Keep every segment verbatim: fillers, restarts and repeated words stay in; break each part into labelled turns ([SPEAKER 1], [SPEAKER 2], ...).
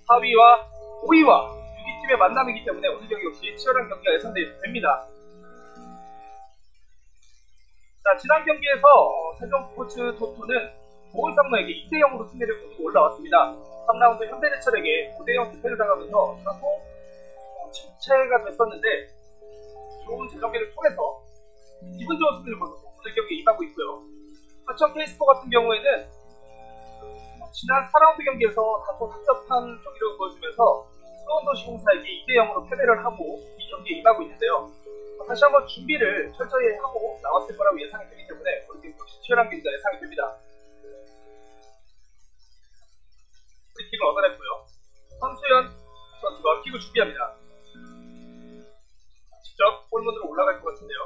[SPEAKER 1] 사 위와 오 위와 육 위 팀의 만남이기 때문에 오늘 경기 역시 치열한 경기가 예상됩니다. 자, 지난 경기에서 어, 세종스포츠 토토는 보은상무에게 이 대 영으로 승리를 거두고 올라왔습니다. 삼 라운드 현대제철에게 오 대 영 득패를 당하면서 다소 어, 침체가 됐었는데 좋은 재정비를 통해서 기분 좋은 승리를 거두고 오늘 경기에 임하고 있고요. 하천 케이스포 같은 경우에는 지난 사 라운드 경기에서 다소 답답한 경기를 보여주면서 수원도시공사에게 이 대 영으로 패배를 하고 이 경기에 임하고 있는데요. 다시 한번 준비를 철저히 하고 나왔을 거라고 예상이 되기 때문에 오늘 경기 역시 치열한 경기가 예상이 됩니다. 프리킥을 얻어냈고요. 선수연 선수가 킥을 준비합니다. 직접 골문으로 올라갈 것 같은데요.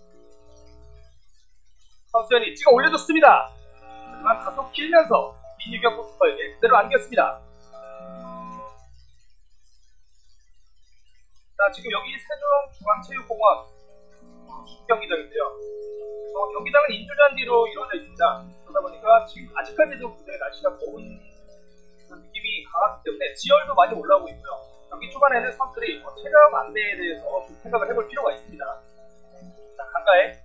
[SPEAKER 1] 선수연이 찍어 올려줬습니다. 하지만 다소 길면서 민유경 골키퍼에게 그대로 안겼습니다. 자, 지금 여기 세종중앙체육공원 경기장인데요. 어, 경기장은 인조잔디로 이루어져 있습니다. 그러다 보니까 지금 아직까지도 굉장히 날씨가 더운 느낌이 강하기 때문에 지열도 많이 올라오고 있고요. 경기 초반에는 선수들이 어, 체력 안배에 대해서 좀 생각을 해볼 필요가 있습니다. 자, 강가에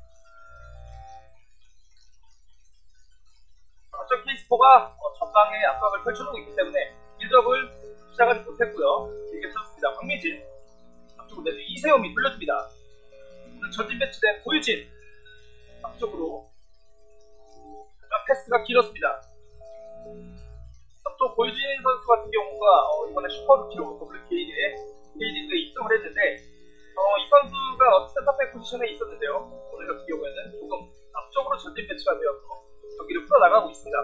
[SPEAKER 1] 어쩜 케이스포가 어, 전방에 압박을 펼쳐주고 있기 때문에 빌드업을 시작하지 못했고요. 길게 쳤습니다. 황미진 앞쪽으로 내주 이세움이 돌려줍니다. 오늘 전진 배치된 고유진 앞쪽으로 패스가 길었습니다. 또 고유진 선수 같은 경우가 어, 이번에 슈퍼루키로 더블 K리그에 K리그에 입성을 했는데 어, 이 선수가 센터백 포지션에 있었는데요. 오늘 같은 경우에는 조금 앞쪽으로 전진 배치가 되어서 경기를 풀어나가고 있습니다.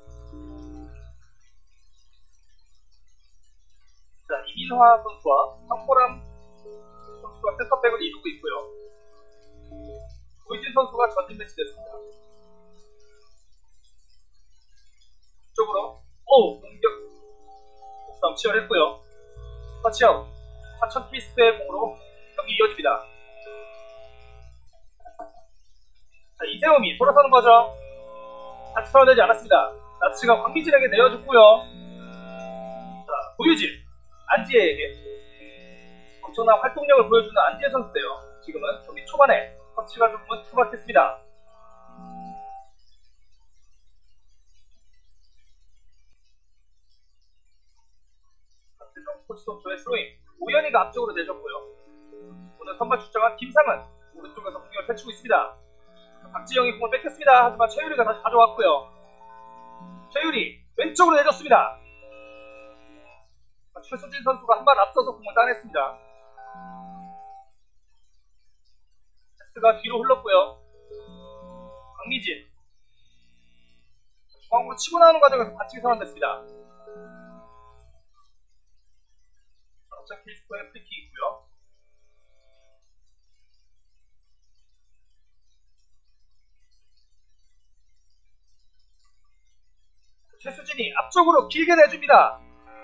[SPEAKER 1] 자, 이민화 선수와 황보람 선수가 센터백을 이루고 있고요. 고유진 선수가 전진 배치됐습니다. 이쪽으로 오! 공격 싸움 치열했고요. 터치아웃 하천 케이스포의 공으로 경기 이어집니다. 자, 이세움이 돌아서는 과정 다시 털어내지 않았습니다. 나츠가 황미진에게 내어줬고요. 자, 고유진 안지혜에게 엄청난 활동력을 보여주는 안지혜 선수인데요. 지금은 경기 초반에 터치가 조금은 투박했습니다. 스포츠토토의 스로잉 오연이가 앞쪽으로 내줬고요. 오늘 선발 출장한 김상은 오른쪽에서 공격을 펼치고 있습니다. 박지영이 공을 뺏겼습니다. 하지만 최유리가 다시 가져왔고요. 최유리 왼쪽으로 내줬습니다. 최수진 선수가 한 발 앞서서 공을 따냈습니다. 패스가 뒤로 흘렀고요. 강미진 중앙으로 치고 나오는 과정에서 반칙이 선언됐습니다. 하천 케이스포의 프리킥이고요. 최수진이 앞쪽으로 길게 내줍니다.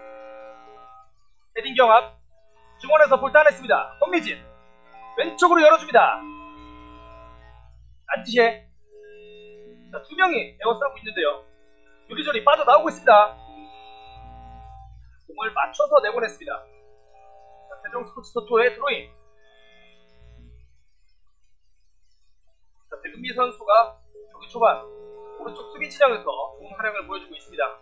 [SPEAKER 1] 헤딩 경합 중원에서 볼 따냈습니다. 황미진 왼쪽으로 열어줍니다. 안지혜 두 명이 에워싸고 있는데요. 요리조리 빠져나오고 있습니다. 공을 맞춰서 내보냈습니다. 세종스포츠토토의 드로잉. 자, 백은미 선수가 경기 초반 오른쪽 수비 진영에서 좋은 활약을 보여주고 있습니다.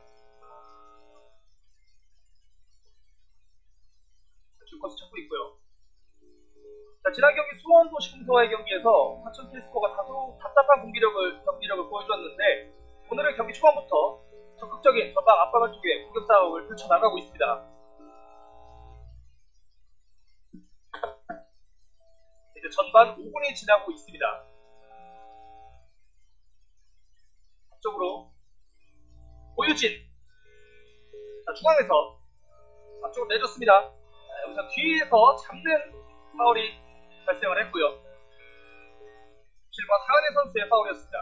[SPEAKER 1] 줄커스 찾고 있고요. 자, 지난 경기 수원도시공사와의 경기에서 하천 케이스포가 다소 답답한 공기력을, 경기력을 보여주었는데 오늘은 경기 초반부터 적극적인 전방 압박을 통해 공격 싸움을 펼쳐나가고 있습니다. 이제 전반 오 분이 지나고 있습니다. 앞쪽으로 고유진 자, 중앙에서 앞쪽으로 내줬습니다. 자, 여기서 뒤에서 잡는 파울이 발생을 했고요. 칠 번 하은혜 선수의 파울이었습니다.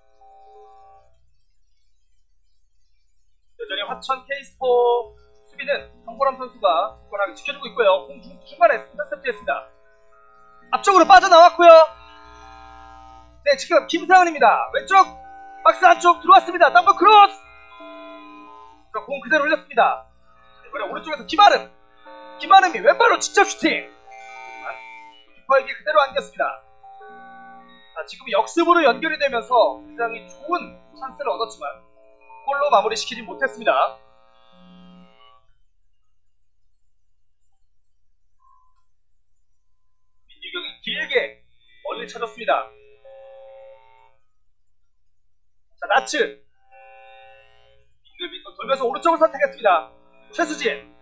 [SPEAKER 1] 여전히 화천 케이스포 수비는 황보람 선수가 굳건하게 지켜주고 있고요. 공 중, 중간에 인터셉트했습니다. 앞쪽으로 빠져나왔고요. 네, 지금 김상은입니다. 왼쪽 박스 안쪽 들어왔습니다. 더블 크로스! 공 그대로 올렸습니다. 그래 오른쪽에서 김아름 김아름이 왼발로 직접 슈팅. 키퍼에게 그대로 안겼습니다. 자, 지금 역습으로 연결이 되면서 굉장히 좋은 찬스를 얻었지만 골로 마무리시키지 못했습니다. 민규경이 길게 멀리 쳐줬습니다. 자, 나츠 빙글빙글 돌면서 오른쪽을 선택했습니다. 최수진.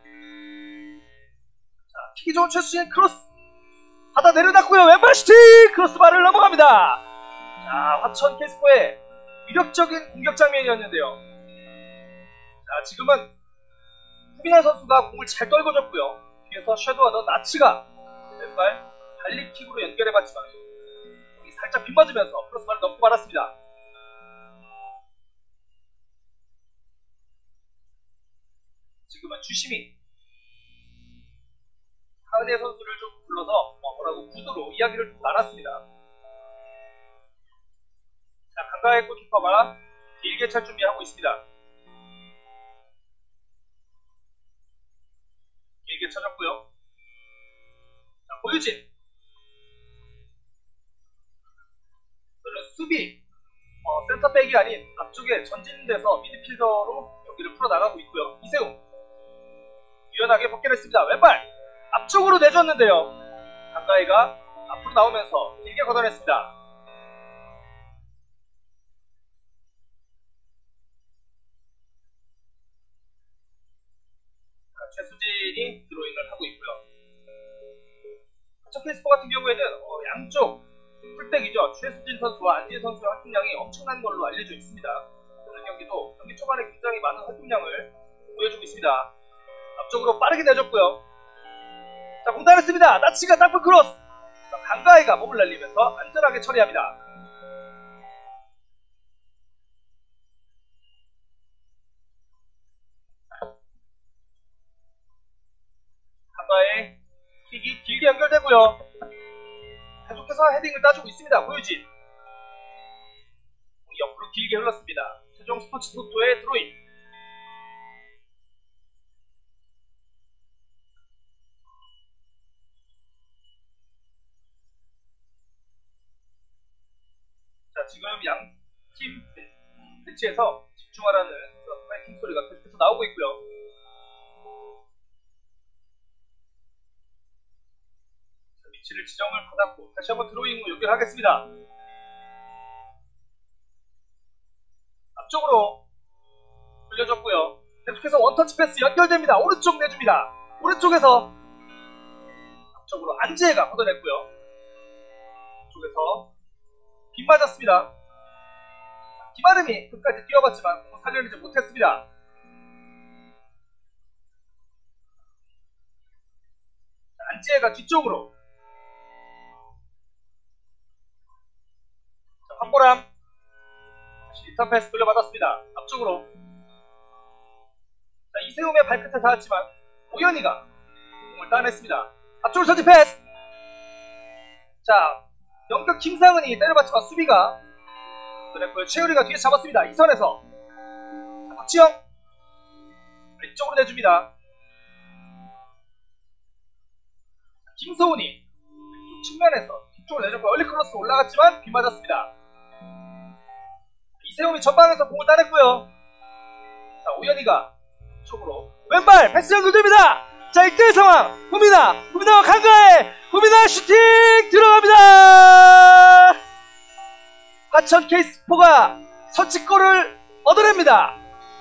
[SPEAKER 1] 자, 킥이 좋은 최수진 크로스 하다 내려놨고요. 왼발 슈팅! 크로스바를 넘어갑니다. 자, 화천 캐스코의 위력적인 공격 장면이었는데요. 자, 지금은 후미나 선수가 공을 잘 떨궈줬고요. 뒤에서 섀도우하던 나츠가 왼발 발리킥으로 연결해봤지만 공이 살짝 빗맞으면서 크로스바를 넘고 말았습니다. 지금은 주심이 하은혜 선수를 좀 불러서 뭐라고 구두로 이야기를 좀 나눴습니다. 자, 강가의 골키퍼가 길게 찰 준비하고 있습니다. 길게 쳐졌고요. 자, 고유진. 저는 수비 어, 센터백이 아닌 앞쪽에 전진돼서 미드필더로 경기를 풀어나가고 있고요. 이세웅 유연하게 벗겨냈습니다. 왼발 앞쪽으로 내줬는데요. 강가희가 앞으로 나오면서 길게 걷어냈습니다. 자, 최수진이 드로잉을 하고 있고요. 화천 캐스퍼 같은 경우에는 어, 양쪽 풀백이죠. 최수진 선수와 안지혜 선수의 활동량이 엄청난 걸로 알려져 있습니다. 오늘 경기도 경기 초반에 굉장히 많은 활동량을 보여주고 있습니다. 앞쪽으로 빠르게 내줬고요. 자, 공단했습니다. 나치가 땅볼 크로스. 자, 강가희가 몸을 날리면서 안전하게 처리합니다. 강가희 킥이 길게 연결되고요. 계속해서 헤딩을 따주고 있습니다. 고유진. 공이 옆으로 길게 흘렀습니다. 최종 스포츠 토토의 드로잉. 자, 지금 양팀 벤치에서 집중하라는 그런 파이팅 소리가 계속해서 나오고 있고요. 자, 위치를 지정을 받았고 다시 한번 드로잉으로 연결하겠습니다. 앞쪽으로 돌려줬고요. 계속해서 원터치 패스 연결됩니다. 오른쪽 내줍니다. 오른쪽에서 앞쪽으로 안지혜가 걷어냈고요. 쪽에서 빗 맞았습니다. 김아름이 끝까지 뛰어봤지만 살려내지 못했습니다. 안지혜가 뒤쪽으로. 자, 황보람 다시 리턴 패스 돌려받았습니다. 앞쪽으로. 자, 이세움의 발끝에 닿았지만 오연희가 공을 따냈습니다. 앞쪽으로 전진 패스. 자, 영격 김상은이 때려봤지만 수비가 그랬고요. 최유리가 뒤에 잡았습니다. 이 선에서. 자, 박지영 왼쪽으로 내줍니다. 김소은이 왼쪽 측면에서 뒤쪽으로 내줬고 얼리 크로스 올라갔지만 비 맞았습니다. 이세움이 전방에서 공을 따냈고요. 자, 오연희가 쪽으로 왼발 패스 연결됩니다. 자, 일 대 일 상황. 후미나 후미나와 강가혜 후미나 슈팅 들어갑니다. 화천 케이스포가 선취골을 얻어냅니다.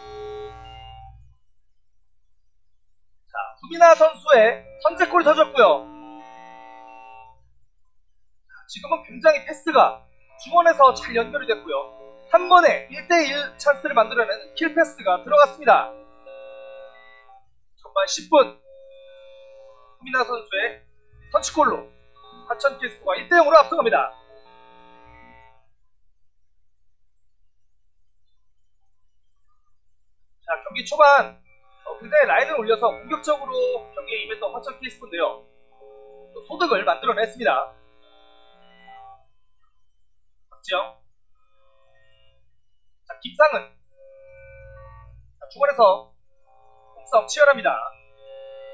[SPEAKER 1] 자, 후미나 선수의 선제골이 터졌고요. 지금은 굉장히 패스가 중원에서 잘 연결이 됐고요. 한 번에 일 대 일 찬스를 만들어내는 킬 패스가 들어갔습니다. 전반 십 분 후미나 선수의 선취골로 화천 케이스포가 일 대 영으로 앞서갑니다. 자, 경기 초반 어, 굉장히 라인을 올려서 공격적으로 경기에 임했던 화천 케이스포인데요. 또 소득을 만들어냈습니다. 박지영. 자, 김상은. 자, 중원에서 공싸움 치열합니다.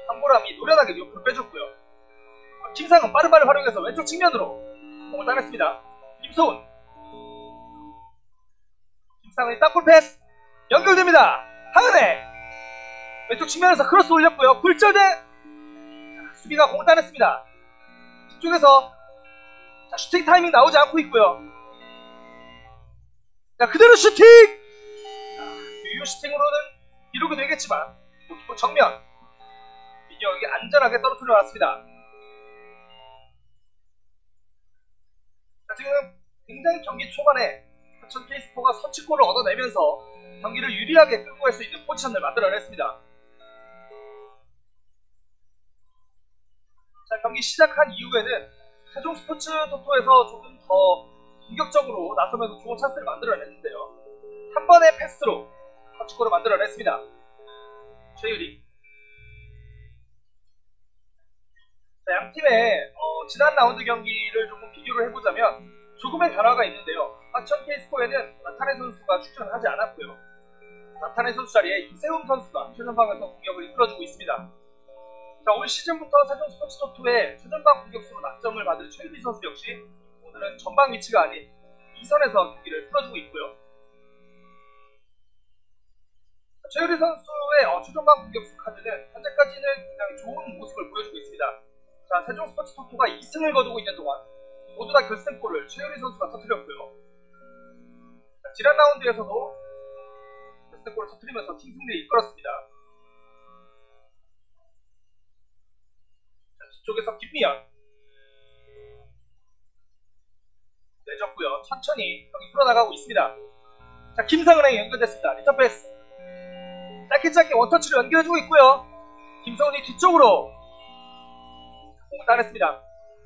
[SPEAKER 1] 황보람이 노련하게 옆으로 빼줬고요. 김상은 빠른 발을 활용해서 왼쪽 측면으로 공을 따냈습니다. 김소훈. 김상은이 땅볼 패스 연결됩니다. 하은혜 왼쪽 측면에서 크로스 올렸고요. 굴절대 수비가 공을 따냈습니다. 뒤쪽에서 자, 슈팅 타이밍 나오지 않고 있고요. 자, 그대로 슈팅! 유효 슈팅으로는 기록이 되겠지만 골키퍼 정면 민혁이 안전하게 떨어뜨려 놨습니다. 자, 지금 굉장히 경기 초반에 하천 케이스포가 선취골을 얻어내면서 경기를 유리하게 끌고 갈 수 있는 포지션을 만들어냈습니다. 자, 경기 시작한 이후에는 세종 스포츠 토토에서 조금 더 공격적으로 나서면서 좋은 찬스를 만들어냈는데요. 한 번의 패스로 선취골을 만들어냈습니다. 최유리. 자, 양 팀의 어, 지난 라운드 경기를 조금 비교를 해보자면 조금의 변화가 있는데요. 하천 케이스포에는 나타네 선수가 출전하지 않았고요. 나타네 선수 자리에 이세훈 선수가 최전방에서 공격을 이끌어주고 있습니다. 자, 올 시즌부터 세종 스포츠 토토의 최전방 공격수로 낙점을 받은 최유리 선수 역시 오늘은 전방 위치가 아닌 이선에서 경기를 풀어주고 있고요. 자, 최유리 선수의 어, 최전방 공격수 카드는 현재까지는 굉장히 좋은 모습을 보여주고 있습니다. 자, 세종 스포츠 토토가 이 승을 거두고 있는 동안 모두 다 결승골을 최유리 선수가 터뜨렸고요. 자, 지난 라운드에서도 결승골을 터뜨리면서 팀 승리를 이끌었습니다. 자, 뒤쪽에서 김미연 내줬고요. 천천히 경기 풀어나가고 있습니다. 자, 김상은에게 연결됐습니다. 리턴 패스 짧게 짧게 원터치로 연결해주고 있고요. 김성훈이 뒤쪽으로 공을 따냈습니다.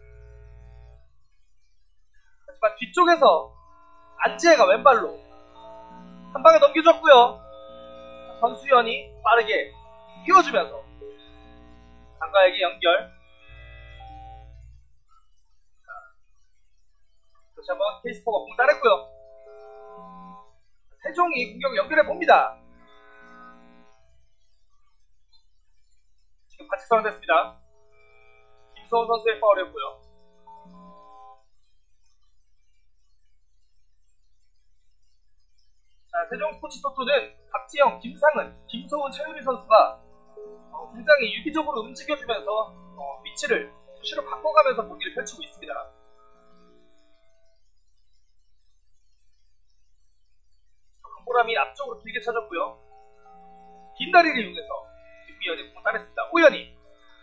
[SPEAKER 1] 하지만 뒤쪽에서 안지혜가 왼발로 한 방에 넘겨줬고요. 선수연이 빠르게 띄워주면서 강가에게 연결. 다시 한번 케이스포가 공 따냈고요. 세종이 공격 연결해 봅니다. 지금 반칙 선언됐습니다. 김소훈 선수의 파울이었고요. 자, 세종 스포츠 토토는 박지영, 김상은, 김소훈, 최유리 선수가 어, 굉장히 유기적으로 움직여주면서 어, 위치를 수시로 바꿔가면서 경기를 펼치고 있습니다. 황보람이 앞쪽으로 길게 쳐졌고요. 긴 다리를 이용해서 김미연이 공을 따냈습니다. 오연이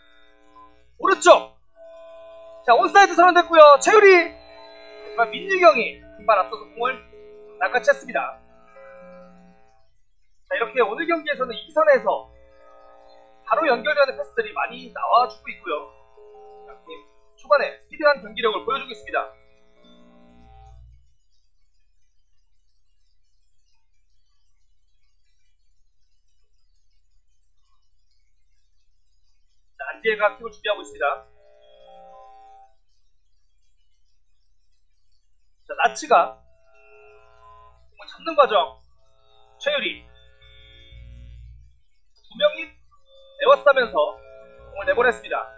[SPEAKER 1] 오른쪽. 자, 온사이드 선언됐고요. 최유리. 하지만 민유경이 금발 앞서서 공을 낚아챘습니다. 자, 이렇게 오늘 경기에서는 이 선에서 바로 연결되는 패스들이 많이 나와주고 있고요. 양팀 초반에 스피드한 경기력을 보여주고 있습니다. 자, 안지혜가 킥을 준비하고 있습니다. 자, 나츠가 공을 잡는 과정. 최유리 두 명이 에워싸면서 공을 내보냈습니다.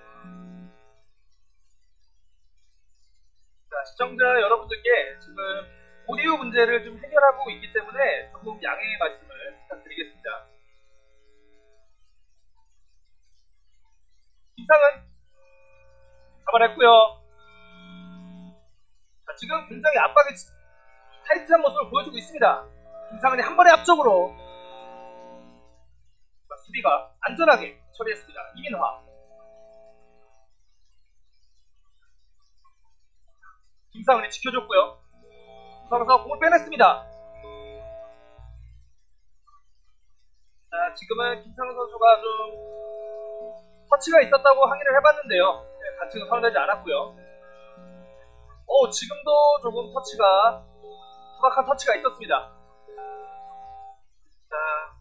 [SPEAKER 1] 자, 시청자 여러분들께 지금 오디오 문제를 좀 해결하고 있기 때문에 조금 양해의 말씀을 부탁드리겠습니다. 김상은 잡아냈고요. 자, 지금 굉장히 압박이 타이트한 모습을 보여주고 있습니다. 김상은이 한 번에 앞쪽으로 수비가 안전하게 처리했습니다. 이민화. 김상은이 지켜줬고요. 서서 공을 빼냈습니다. 자, 지금은 김상은 선수가 좀 터치가 있었다고 항의를 해봤는데요. 네, 반칙은 선언되지 않았고요. 오, 지금도 조금 터치가 투박한 터치가 있었습니다. 자,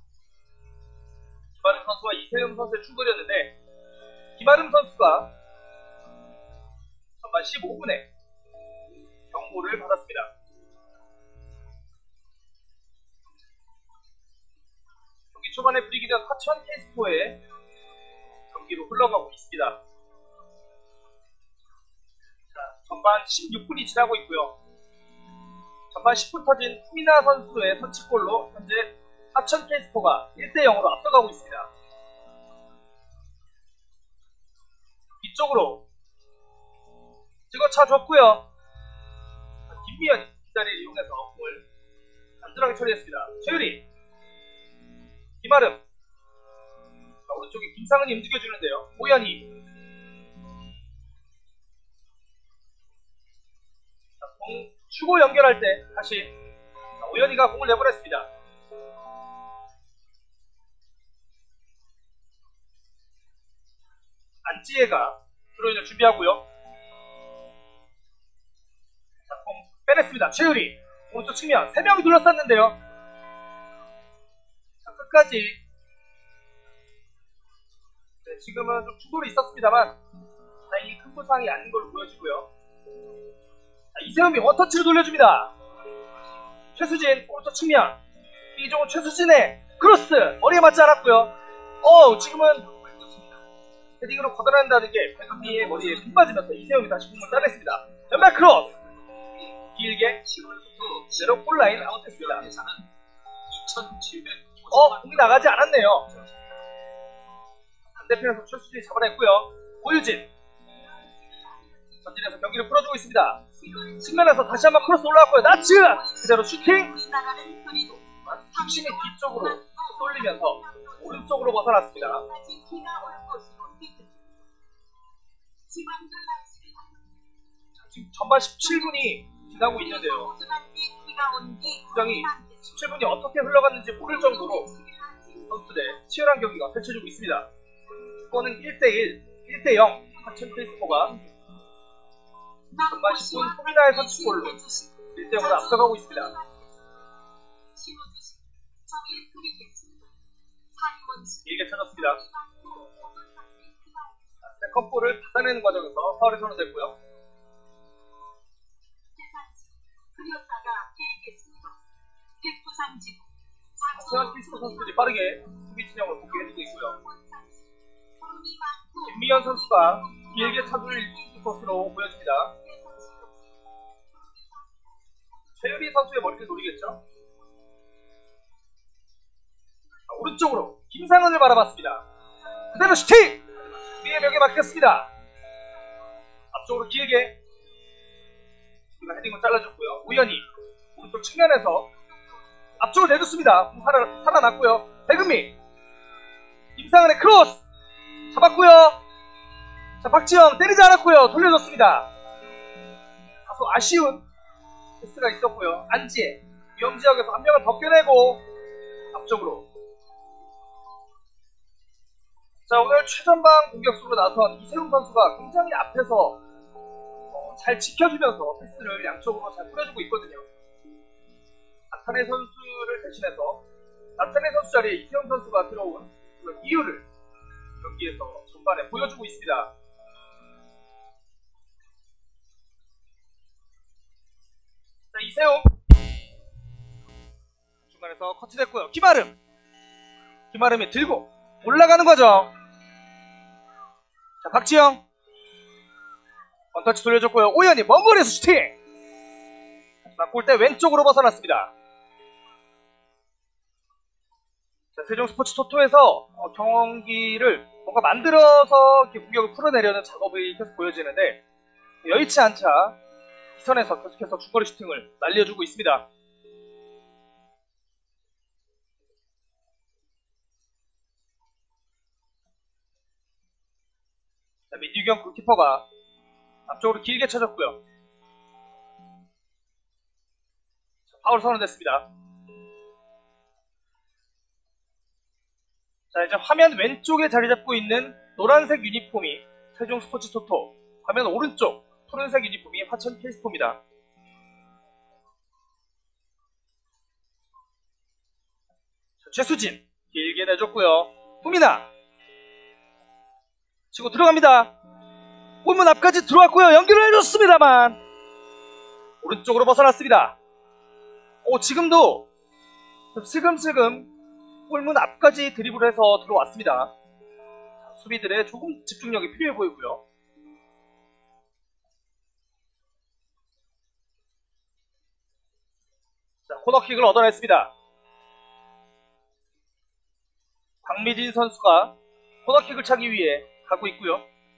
[SPEAKER 1] 김아름 선수와 이세영 선수의 충돌이었는데 김아름 선수가 전반 십오 분에 경고를 받았습니다. 경기 초반에 분위기는 하천 케이스포의 경기로 흘러가고 있습니다. 자, 전반 십육 분이 지나고 있고요. 전반 십 분 터진 후미나 선수의 선취골로 현재 하천 케이스포가 일 대 영으로 앞서가고 있습니다. 뒤쪽으로 찍어차줬고요. 김미연이 기다리를 이용해서 공을 안전하게 처리했습니다. 최유리, 김아름, 자, 오른쪽에 김상은이 움직여주는데요. 오연희, 자, 공 추고 연결할 때 다시 자, 오연희가 공을 내보냈습니다. 안지혜가 드로인을 준비하고요. 자, 공 빼냈습니다. 최유리, 오른쪽 측면 세 명이 둘러쌌는데요. 자, 끝까지 네, 지금은 좀 충돌이 있었습니다만 다행히 큰 부상이 아닌 걸로 보여지고요. 자, 이세훈이 원터치를 돌려줍니다. 최수진 오른쪽 측면, 이종은 최수진의 크로스 머리에 맞지 않았고요. 어 지금은 헤딩으로 걷어낸다는 게 백은미의 머리에 핀 빠지면서 이세영이 다시 공을 따냈습니다. 왼발 크로스 길게 제로 골라인 아웃했습니다. 어? 공이 나가지 않았네요. 반대편에서 최수진이 잡아냈고요. 오유진 전진해서 경기를 풀어주고 있습니다. 측면에서 다시 한번 크로스 올라왔고요. 나츠! 그대로 슈팅! 중심이 뒤쪽으로 쏠리면서 오른쪽으로 벗어났습니다. 자, 지금 전반 십칠 분이 지나고 있는데요. 굉장히 십칠 분이 어떻게 흘러갔는지 모를 정도로 선수들의 치열한 경기가 펼쳐지고 있습니다. 스코어는 일 대 일, 일 대 영 하천 케이스포가 전반 십 분 후미나의 선취골로 일 대 영으로 앞서가고 있습니다. 길게 쳐졌습니다. 세컨볼을 받아내는 과정에서 파울이 선언됐고요. 하천 케이스포 선수들이 빠르게 수비 진영을 복귀해주고 있고요. 김미연 선수가 길게 차돌릴 코스로 보여집니다. 최유리 선수의 머리를 노리겠죠? 자, 오른쪽으로 김상은을 바라봤습니다. 그대로 슈팅! 위의 벽에 막혔습니다. 앞쪽으로 길게 우리가 헤딩을 잘라줬고요. 우연히 오른쪽 측면에서 앞쪽으로 내줬습니다. 살아, 살아났고요. 백은미 김상은의 크로스 잡았고요. 자, 박지영 때리지 않았고요. 돌려줬습니다. 다소 아쉬운 패스가 있었고요. 안지혜 위험지역에서 한 명을 벗겨내고 앞쪽으로. 자, 오늘 최전방 공격수로 나선 이세훈 선수가 굉장히 앞에서 어, 잘 지켜주면서 패스를 양쪽으로 잘 뿌려주고 있거든요. 나타네 선수를 대신해서 나타네 선수 자리에 이세훈 선수가 들어온 그런 이유를 경기에서 전반에 보여주고 있습니다. 자, 이세웅 중간에서 커트됐고요. 김아름 김아름이 들고 올라가는 과정. 자, 박지영 원터치 돌려줬고요. 오연이 먼 거리에서 슈팅. 하지만 골대 왼쪽으로 벗어났습니다. 자, 세종 스포츠 토토에서 어, 경기를 뭔가 만들어서 이렇게 공격을 풀어내려는 작업이 계속 보여지는데 여의치 않자 이 선에서 계속해서 중거리 슈팅을 날려주고 있습니다. 자, 민규경 골키퍼가 앞쪽으로 길게 쳐졌고요. 자, 파울 선언됐습니다. 자, 이제 화면 왼쪽에 자리 잡고 있는 노란색 유니폼이 세종 스포츠 토토, 화면 오른쪽 푸른색 유니폼이 화천 케이스포입니다. 자, 최수진 길게 내줬고요. 후미나 치고 들어갑니다. 골문 앞까지 들어왔고요. 연결을 해줬습니다만 오른쪽으로 벗어났습니다. 오, 지금도 슬금슬금 골문 앞까지 드리블해서 들어왔습니다. 수비들의 조금 집중력이 필요해 보이고요. 자, 코너킥을 얻어냈습니다. 박미진 선수가 코너킥을 차기 위해 가고 있고요.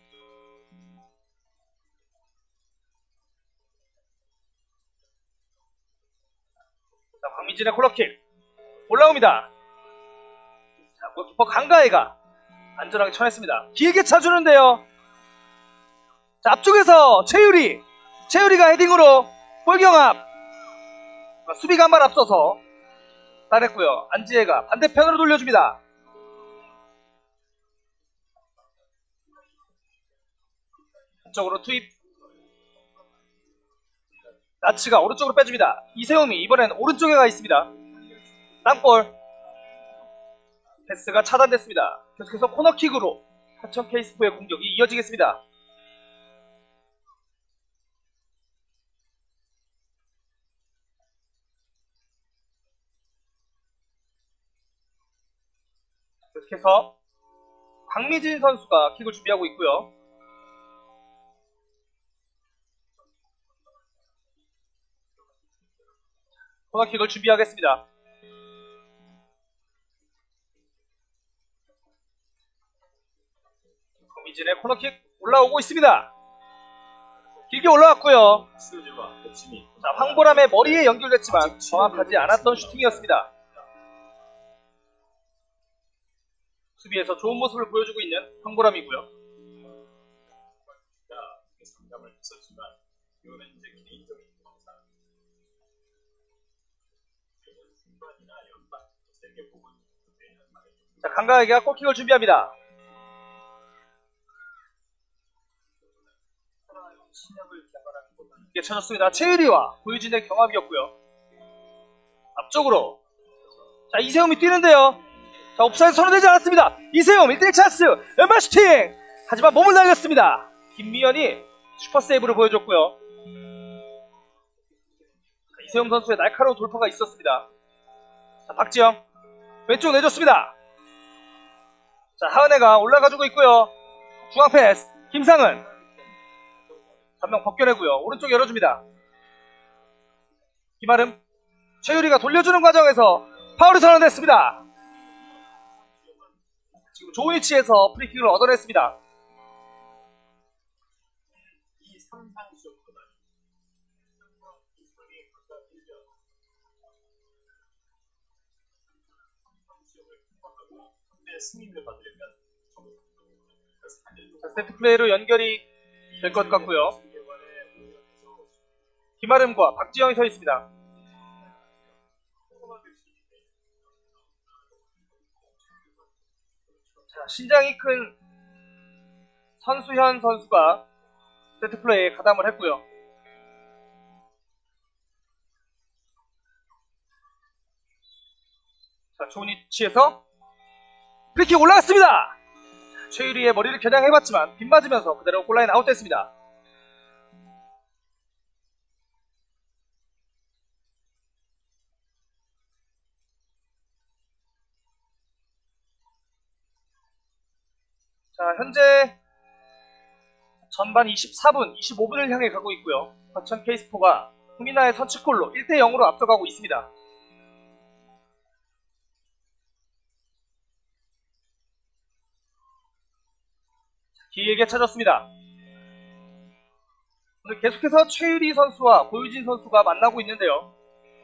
[SPEAKER 1] 자, 박미진의 코너킥 올라옵니다. 자, 골키퍼 강가혜가 안전하게 쳐냈습니다. 길게 차주는데요. 자, 앞쪽에서 최유리 최유리가 헤딩으로 골경합. 수비가 한 발 앞서서 따냈고요. 안지혜가 반대편으로 돌려줍니다. 쪽으로 투입. 나치가 오른쪽으로 빼줍니다. 이세움이 이번엔 오른쪽에 가 있습니다. 땅볼. 패스가 차단됐습니다. 계속해서 코너킥으로 하천 케이스포의 공격이 이어지겠습니다. 계속해서 박미진 선수가 킥을 준비하고 있고요. 코너킥을 준비하겠습니다. 박미진의 코너킥 올라오고 있습니다. 길게 올라왔고요. 자, 황보람의 머리에 연결됐지만 정확하지 않았던 슈팅이었습니다. 수비에서 좋은 모습을 보여주고 있는 황보람이고요. 자, 강가에게 골킥을 준비합니다. 이게 쳐졌습니다. 최유리와 고유진의 경합이었고요. 앞쪽으로. 자, 이세움이 뛰는데요. 자, 옵사이드 선언되지 않았습니다. 이세움 일 대 일 찬스. 왼발 슈팅. 하지만 몸을 날렸습니다. 김미연이 슈퍼세이브를 보여줬고요. 자, 이세움 선수의 날카로운 돌파가 있었습니다. 자, 박지영 왼쪽 내줬습니다. 자, 하은혜가 올라가주고 있고요. 중앙 패스 김상은 한 명 벗겨내고요. 오른쪽 열어줍니다. 김아름 최유리가 돌려주는 과정에서 파울이 선언됐습니다. 지금 좋은 위치에서 프리킥을 얻어냈습니다. 자, 세트 플레이로 연결이 될 것 같고요. 김아름과 박지영이 서 있습니다. 자, 신장이 큰 선수현 선수가 세트 플레이에 가담을 했고요. 자, 좋은 위치에서 프리킥 올라갔습니다. 최유리의 머리를 겨냥해봤지만 빗맞으면서 그대로 골라인 아웃됐습니다. 자, 현재 전반 이십사 분, 이십오 분을 향해 가고 있고요. 과천 케이스포가 후미나의 선취골로 일 대 영으로 앞서가고 있습니다. 길게 찾았습니다. 오늘 계속해서 최유리 선수와 고유진 선수가 만나고 있는데요.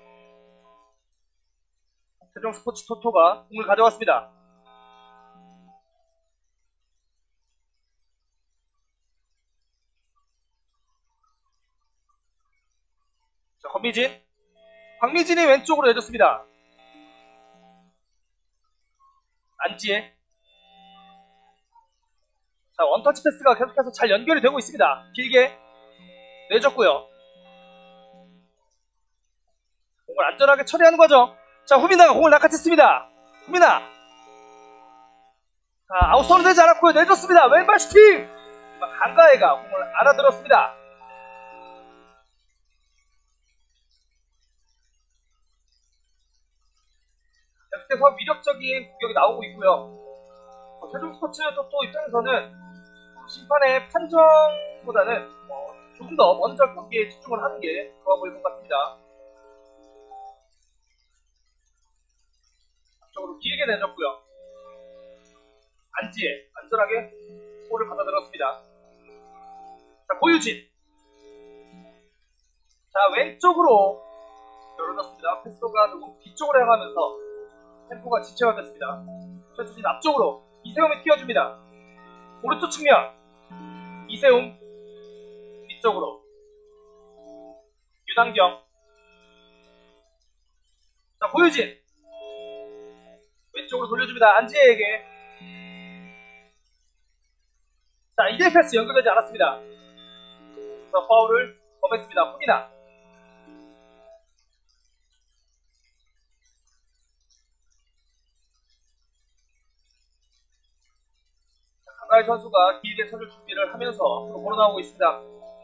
[SPEAKER 1] 세종 스포츠 토토가 공을 가져왔습니다. 자, 권미진. 박미진이 왼쪽으로 내줬습니다. 안지혜. 자, 원터치 패스가 계속해서 잘 연결이 되고 있습니다. 길게 내줬고요. 공을 안전하게 처리하는 거죠. 자, 후미나가 공을 낚아챘습니다. 후미나. 자, 아웃선은 되지 않았고요. 내줬습니다. 왼발 슈팅. 강가혜가 공을 알아들었습니다. 계속해서 위력적인 공격이 나오고 있고요. 어, 세종스포츠 토토 입장에서는 심판의 판정보다는 어, 조금 더 먼저 경기에 집중을 하는 게 좋아 보일 것 같습니다. 앞쪽으로 길게 내줬고요. 안지혜 안전하게 볼을 받아들었습니다. 자, 고유진. 자, 왼쪽으로 열어줬습니다. 패스가 조금 뒤쪽으로 향하면서 템포가 지체가 됐습니다. 최수진 앞쪽으로 이세웅이 튀어줍니다. 오른쪽 측면 이세웅 뒤쪽으로 윤한경. 자, 고유진 왼쪽으로 돌려줍니다. 안지혜에게. 자, 이대 패스 연결되지 않았습니다. 자, 파울을 범했습니다. 후미나. 강가희 선수가 길게 서줄 준비를 하면서 앞으로 걸어나오고 있습니다.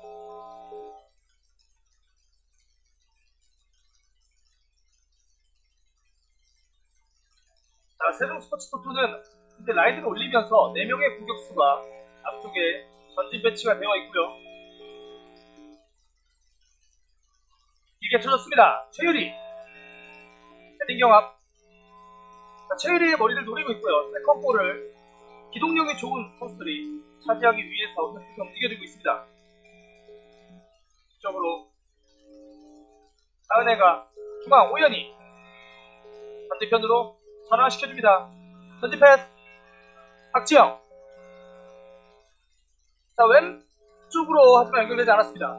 [SPEAKER 1] 자, 세종스포츠 토토는 이제 라이드를 올리면서 네 명의 공격수가 앞쪽에 전진 배치가 되어 있고요. 길게 쳐줬습니다. 최유리. 헤딩 경합. 자, 최유리의 머리를 노리고 있고요. 세컨볼을 기동력이 좋은 선수들이 차지하기 위해서 계속 움직여주고 있습니다. 이쪽으로 하은혜가 중앙 오연이 반대편으로 전환시켜줍니다. 전진 패스 박지영. 자, 왼쪽으로 하지만 연결되지 않았습니다.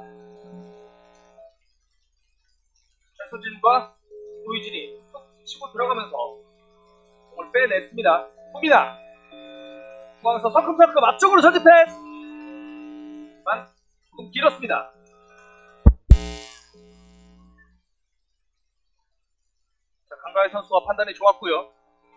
[SPEAKER 1] 최소진과 고유진이 툭 치고 들어가면서 공을 빼냈습니다. 후미나 중앙에서 성큼성큼 앞쪽으로 전진 패스 만 조금 길었습니다. 자, 강가희 선수가 판단이 좋았고요.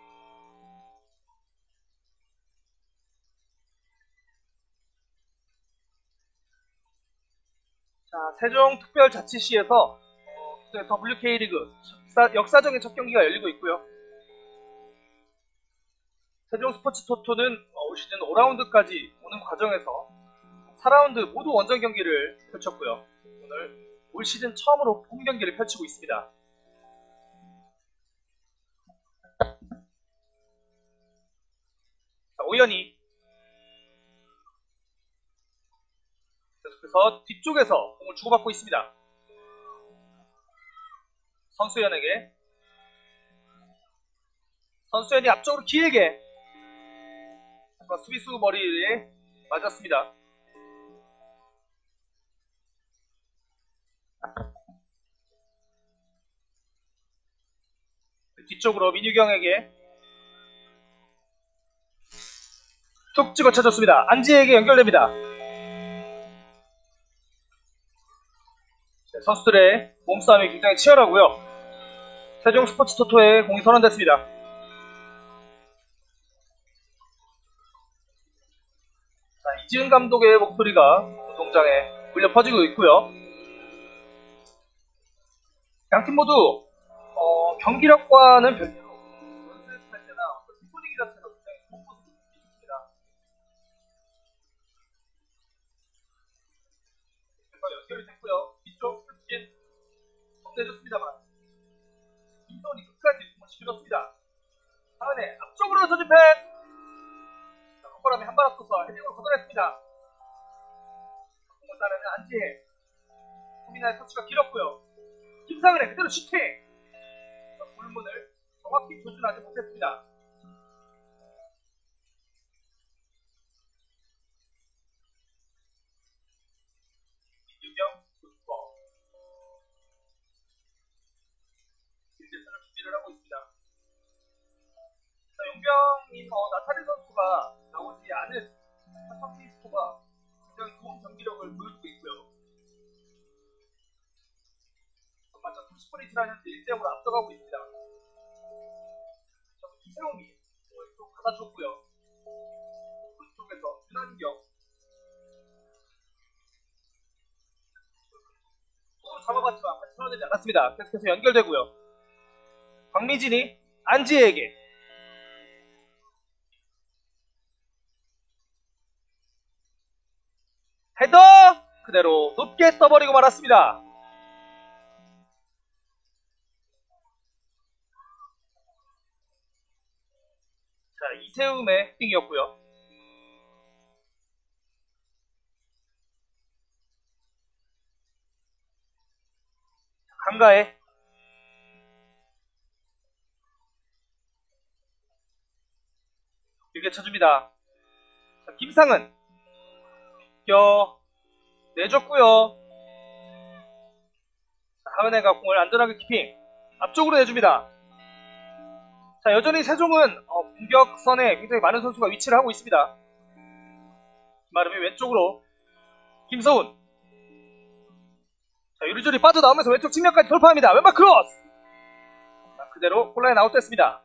[SPEAKER 1] 자, 세종특별자치시에서 어, 더블유케이리그 역사, 역사적인 첫 경기가 열리고 있고요. 세종스포츠 토토는 어, 올 시즌 오 라운드까지 오는 과정에서 사 라운드 모두 원정 경기를 펼쳤고요. 오늘 올 시즌 처음으로 홈 경기를 펼치고 있습니다. 자, 오연이 계속해서 뒤쪽에서 공을 주고받고 있습니다. 선수연에게. 선수연이 앞쪽으로 길게 수비수 머리에 맞았습니다. 뒤쪽으로 민유경에게 툭 찍어 쳐줬습니다. 안지혜에게 연결됩니다. 네, 선수들의 몸싸움이 굉장히 치열하고요. 세종스포츠 토토에 공이 선언됐습니다. 자, 이지은 감독의 목소리가 운동장에 울려 퍼지고 있고요. 양팀 모두 어, 경기력과는 별개로 연습할 때나 팀 분위기 자체가 굉장히 좋은 모습을 보여줍니다. 연결이 됐고요. 뒤쪽 스킨 내줬습니다만 김소은이 끝까지 공을 치밀었습니다. 하은혜 앞쪽으로 전진 패스. 콧바람이 한 발 앞서서 헤딩으로 걷어냈습니다. 공을 따르는 안지혜. 후미나의 터치가 길었고요. 김상은의 그대로 슈팅. 골문을 정확히 조준하지 못했습니다. 윤경 굿버. 일대선을 준비를 하고 있습니다. 자, 용병인 어, 나타리 선수가 나오지 않은 삼성피스토가 굉장히 좋은 경기력을 보여주고 있고요. 전반전 삼십 분이 지나 현재 일 대 영으로 앞서가고 있습니다. 이세웅이 또 받아줬고요. 오른쪽에서 윤한경 또 잡아봤지만 같이 풀어내지 않았습니다. 계속해서 연결되고요. 박미진이 안지혜에게. 그대로 높게 떠버리고 말았습니다. 자, 이세움의 헤딩이었고요. 강가에 길게 쳐줍니다. 자, 김상은 껴 내줬고요. 하은혜가 공을 안전하게 키핑 앞쪽으로 내줍니다. 자, 여전히 세종은 어, 공격선에 굉장히 많은 선수가 위치를 하고 있습니다. 김아름이 왼쪽으로 김서훈. 자, 유리졸이 빠져나오면서 왼쪽 측면까지 돌파합니다. 왼발 크로스. 자, 그대로 콜라인 아웃됐습니다.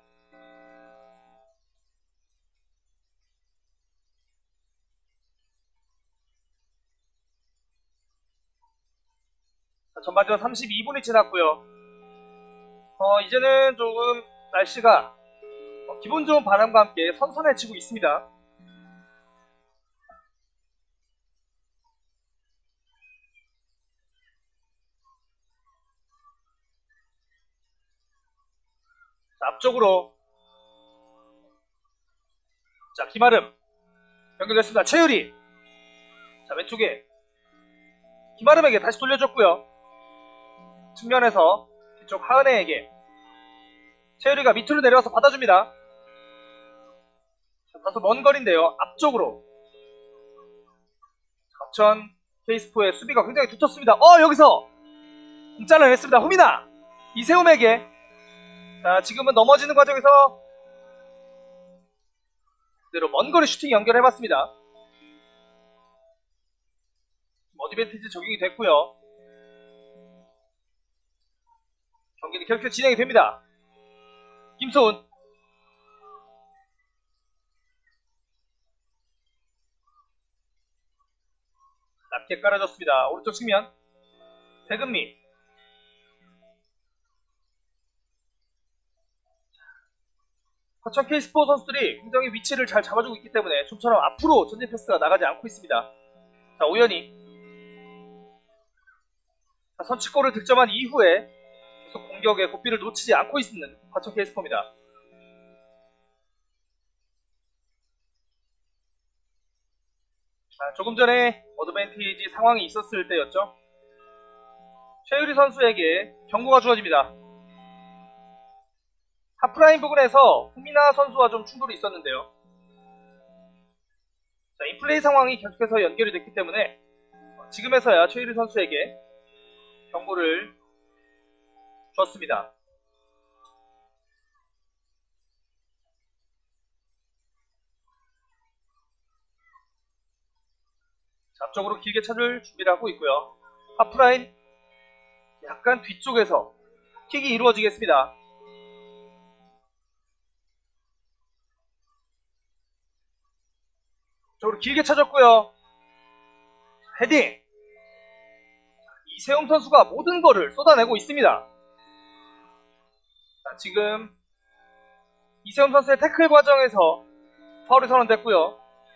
[SPEAKER 1] 자, 전반전 삼십이 분이 지났고요. 어, 이제는 조금 날씨가 어, 기분 좋은 바람과 함께 선선해지고 있습니다. 자, 앞쪽으로 자, 김아름 연결됐습니다. 최유리. 자, 왼쪽에 김아름에게 다시 돌려줬고요. 측면에서 뒤쪽 하은혜에게 최유리가 밑으로 내려와서 받아줍니다. 자, 다소 먼 거리인데요. 앞쪽으로 합천 케이스포의 수비가 굉장히 두텁습니다. 어, 여기서 잘라냈습니다. 후미나 이세움에게. 자, 지금은 넘어지는 과정에서 그대로 먼 거리 슈팅 연결해봤습니다. 어드밴티지 적용이 됐고요. 경기는 계속 진행이 됩니다. 김소은. 낮게 깔아줬습니다. 오른쪽 측면 배금미. 화천 K스포 선수들이 굉장히 위치를 잘 잡아주고 있기 때문에 좀처럼 앞으로 전진 패스가 나가지 않고 있습니다. 자, 오연희. 자, 선취골을 득점한 이후에 계속 공격의 고삐를 놓치지 않고 있는 화천 K스포입니다. 자, 조금 전에 어드밴티지 상황이 있었을 때였죠. 최유리 선수에게 경고가 주어집니다. 하프라인 부분에서 후미나 선수와 좀 충돌이 있었는데요. 자, 인플레이 상황이 계속해서 연결이 됐기 때문에 지금에서야 최유리 선수에게 경고를 줬습니다. 자, 앞쪽으로 길게 차줄 준비를 하고 있고요. 하프라인 약간 뒤쪽에서 킥이 이루어지겠습니다. 쪽으로 길게 차줬고요. 헤딩. 이세움 선수가 모든 거를 쏟아내고 있습니다. 자, 지금 이세움 선수의 태클 과정에서 파울이 선언됐고요.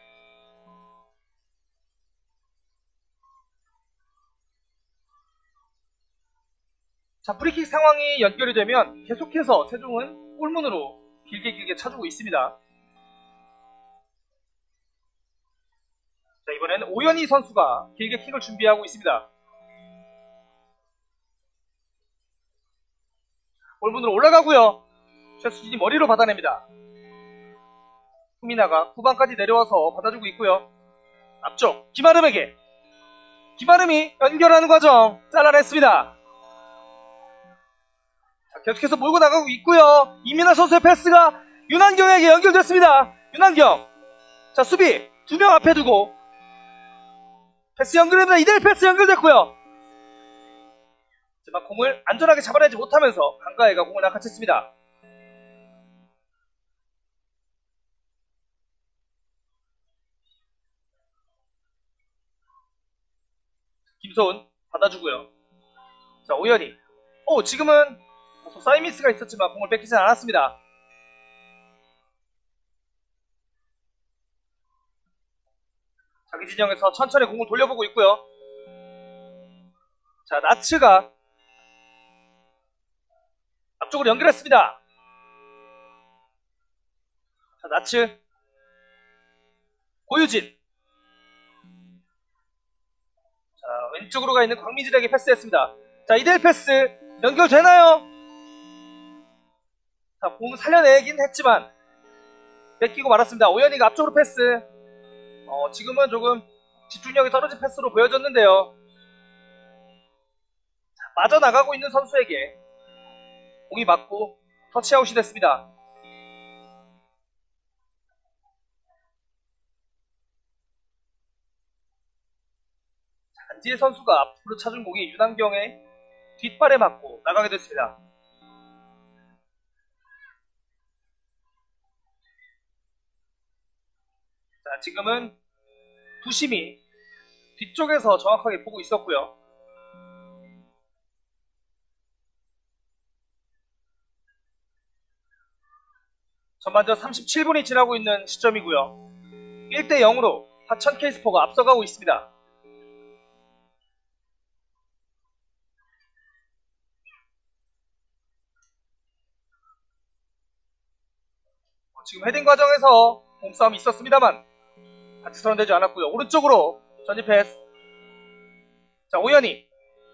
[SPEAKER 1] 자, 프리킥 상황이 연결이 되면 계속해서 세종은 골문으로 길게 길게 차주고 있습니다. 자, 이번에는 오연희 선수가 길게 킥을 준비하고 있습니다. 골문으로 올라가고요. 최수진이 머리로 받아냅니다. 후미나가 후반까지 내려와서 받아주고 있고요. 앞쪽 김아름에게. 김아름이 연결하는 과정 잘라냈습니다. 자, 계속해서 몰고 나가고 있고요. 이민아 선수의 패스가 윤한경에게 연결됐습니다. 윤한경. 자, 수비 두 명 앞에 두고 패스 연결됩니다. 이대일 패스 연결됐고요. 하지만 공을 안전하게 잡아내지 못하면서 강가혜가 공을 낚아챘습니다. 김소은 받아주고요. 자, 오연희. 오, 지금은 사인 미스가 있었지만 공을 뺏기진 않았습니다. 자기 진영에서 천천히 공을 돌려보고 있고요. 자, 나츠가 앞쪽으로 연결했습니다. 자, 나츠 고유진. 자, 왼쪽으로 가 있는 광민진에게 패스했습니다. 자, 이대일 패스 연결되나요? 자, 공 살려내긴 했지만 뺏기고 말았습니다. 오현이가 앞쪽으로 패스. 어, 지금은 조금 집중력이 떨어진 패스로 보여졌는데요. 자, 빠져나가고 있는 선수에게 공이 맞고 터치아웃이 됐습니다. 자, 안지혜 선수가 앞으로 찾은 공이 윤한경의 뒷발에 맞고 나가게 됐습니다. 자, 지금은 부심이 뒤쪽에서 정확하게 보고 있었고요. 전반전 삼십칠 분이 지나고 있는 시점이고요. 일 대 영으로 하천 K스포가 앞서가고 있습니다. 지금 헤딩 과정에서 몸싸움이 있었습니다만 같이 선언되지 않았고요. 오른쪽으로 전진 패스. 자, 오현이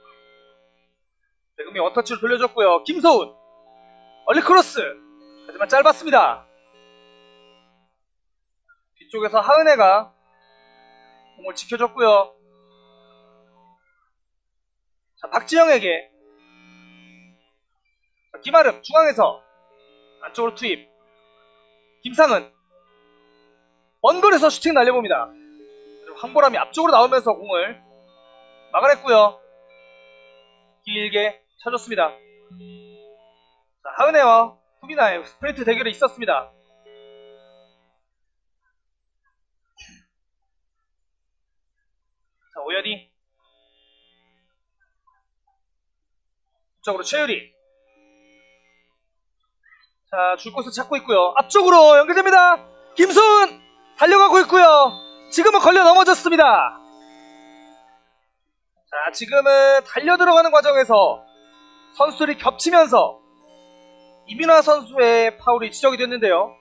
[SPEAKER 1] 배금이 원터치로 돌려줬고요. 김서훈 얼리 크로스. 하지만 짧았습니다. 뒤쪽에서 하은혜가 공을 지켜줬고요. 자, 박지영에게. 자, 김아름 중앙에서 안쪽으로 투입. 김상은 먼 거리에서 슈팅 날려봅니다. 그리고 황보람이 앞쪽으로 나오면서 공을 막아냈고요. 길게 쳐줬습니다. 자, 하은혜와 후비나의 스프린트 대결이 있었습니다. 자, 오연이 앞쪽으로 최유리. 자, 줄 곳을 찾고 있고요. 앞쪽으로 연결됩니다. 김소은 달려가고 있고요. 지금은 걸려 넘어졌습니다. 자, 지금은 달려 들어가는 과정에서 선수들이 겹치면서 이민화 선수의 파울이 지적이 됐는데요.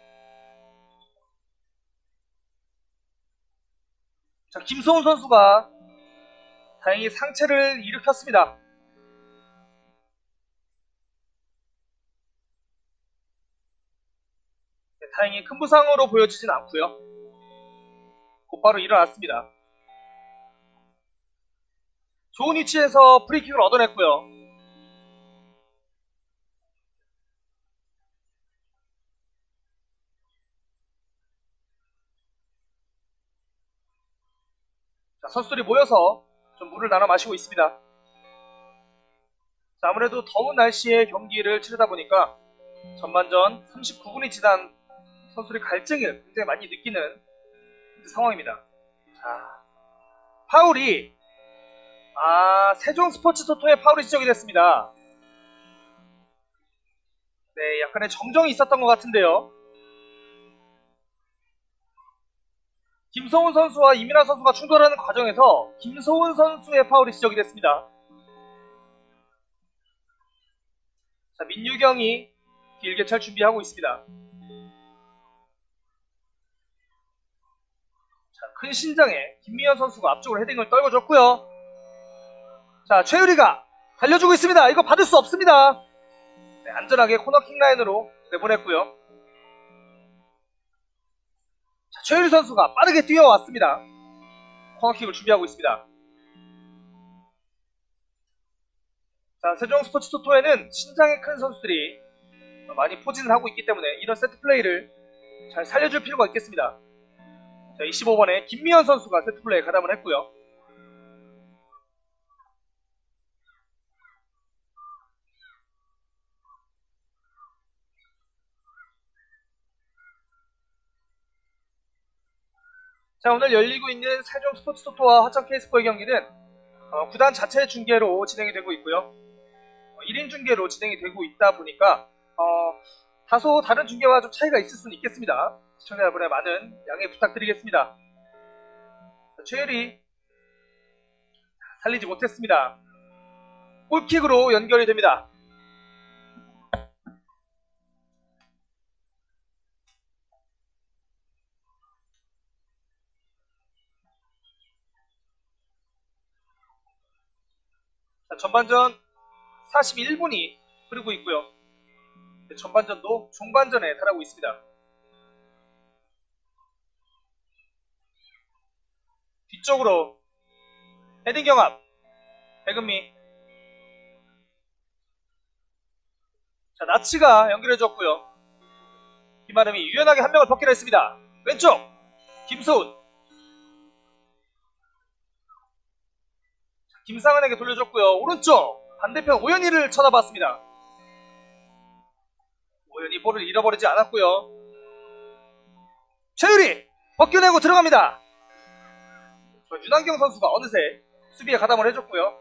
[SPEAKER 1] 자, 김소은 선수가 다행히 상체를 일으켰습니다. 네, 다행히 큰 부상으로 보여지진 않고요. 곧바로 일어났습니다. 좋은 위치에서 프리킥을 얻어냈고요. 자, 선수들이 모여서 좀 물을 나눠 마시고 있습니다. 자, 아무래도 더운 날씨에 경기를 치르다 보니까 전반전 삼십구 분이 지난 선수들이 갈증을 굉장히 많이 느끼는 상황입니다. 자, 파울이 아, 세종 스포츠 토토의 파울이 지적이 됐습니다. 네, 약간의 정정이 있었던 것 같은데요. 김소훈 선수와 이민아 선수가 충돌하는 과정에서 김소훈 선수의 파울이 지적이 됐습니다. 자, 민유경이 길게 찰 준비하고 있습니다. 자, 큰 신장에 김미연 선수가 앞쪽으로 헤딩을 떨궈줬고요. 자, 최유리가 달려주고 있습니다. 이거 받을 수 없습니다. 네, 안전하게 코너킥 라인으로 내보냈고요. 자, 최유리 선수가 빠르게 뛰어왔습니다. 코너킥을 준비하고 있습니다. 자, 세종 스포츠 토토에는 신장이 큰 선수들이 많이 포진을 하고 있기 때문에 이런 세트 플레이를 잘 살려줄 필요가 있겠습니다. 자, 이십오 번에 김미연 선수가 세트 플레이에 가담을 했고요. 자, 오늘 열리고 있는 세종 스포츠 토토와 화천 K스포의 경기는 어, 구단 자체 중계로 진행이 되고 있고요. 어, 일 인 중계로 진행이 되고 있다 보니까 어, 다소 다른 중계와 좀 차이가 있을 수는 있겠습니다. 시청자 여러분의 많은 양해 부탁드리겠습니다. 자, 최유리 살리지 못했습니다. 골킥으로 연결이 됩니다. 자, 전반전 사십일 분이 흐르고 있고요. 전반전도 중반전에 달하고 있습니다. 뒤쪽으로 헤딩 경합 백은미. 자, 나치가 연결해줬고요. 김아름이 유연하게 한 명을 벗겨냈습니다. 왼쪽 김소은. 자, 김상은에게 돌려줬고요. 오른쪽 반대편 오연희를 쳐다봤습니다. 오연희 볼을 잃어버리지 않았고요. 최유리 벗겨내고 들어갑니다. 윤한경 선수가 어느새 수비에 가담을 해줬고요.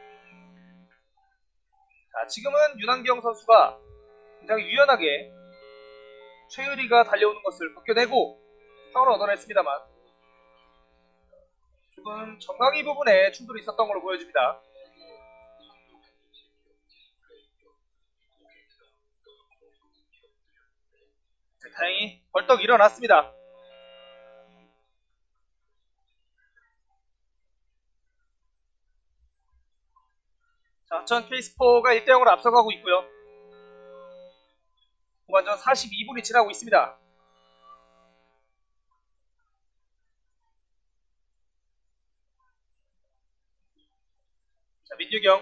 [SPEAKER 1] 자, 지금은 윤한경 선수가 굉장히 유연하게 최유리가 달려오는 것을 벗겨내고 상을 얻어냈습니다만 조금 정강이 부분에 충돌이 있었던 걸로 보여집니다. 자, 다행히 벌떡 일어났습니다. 자, 전 케이스포가 일 대 영으로 앞서가고 있고요. 후반전 사십이 분이 지나고 있습니다. 자, 민유경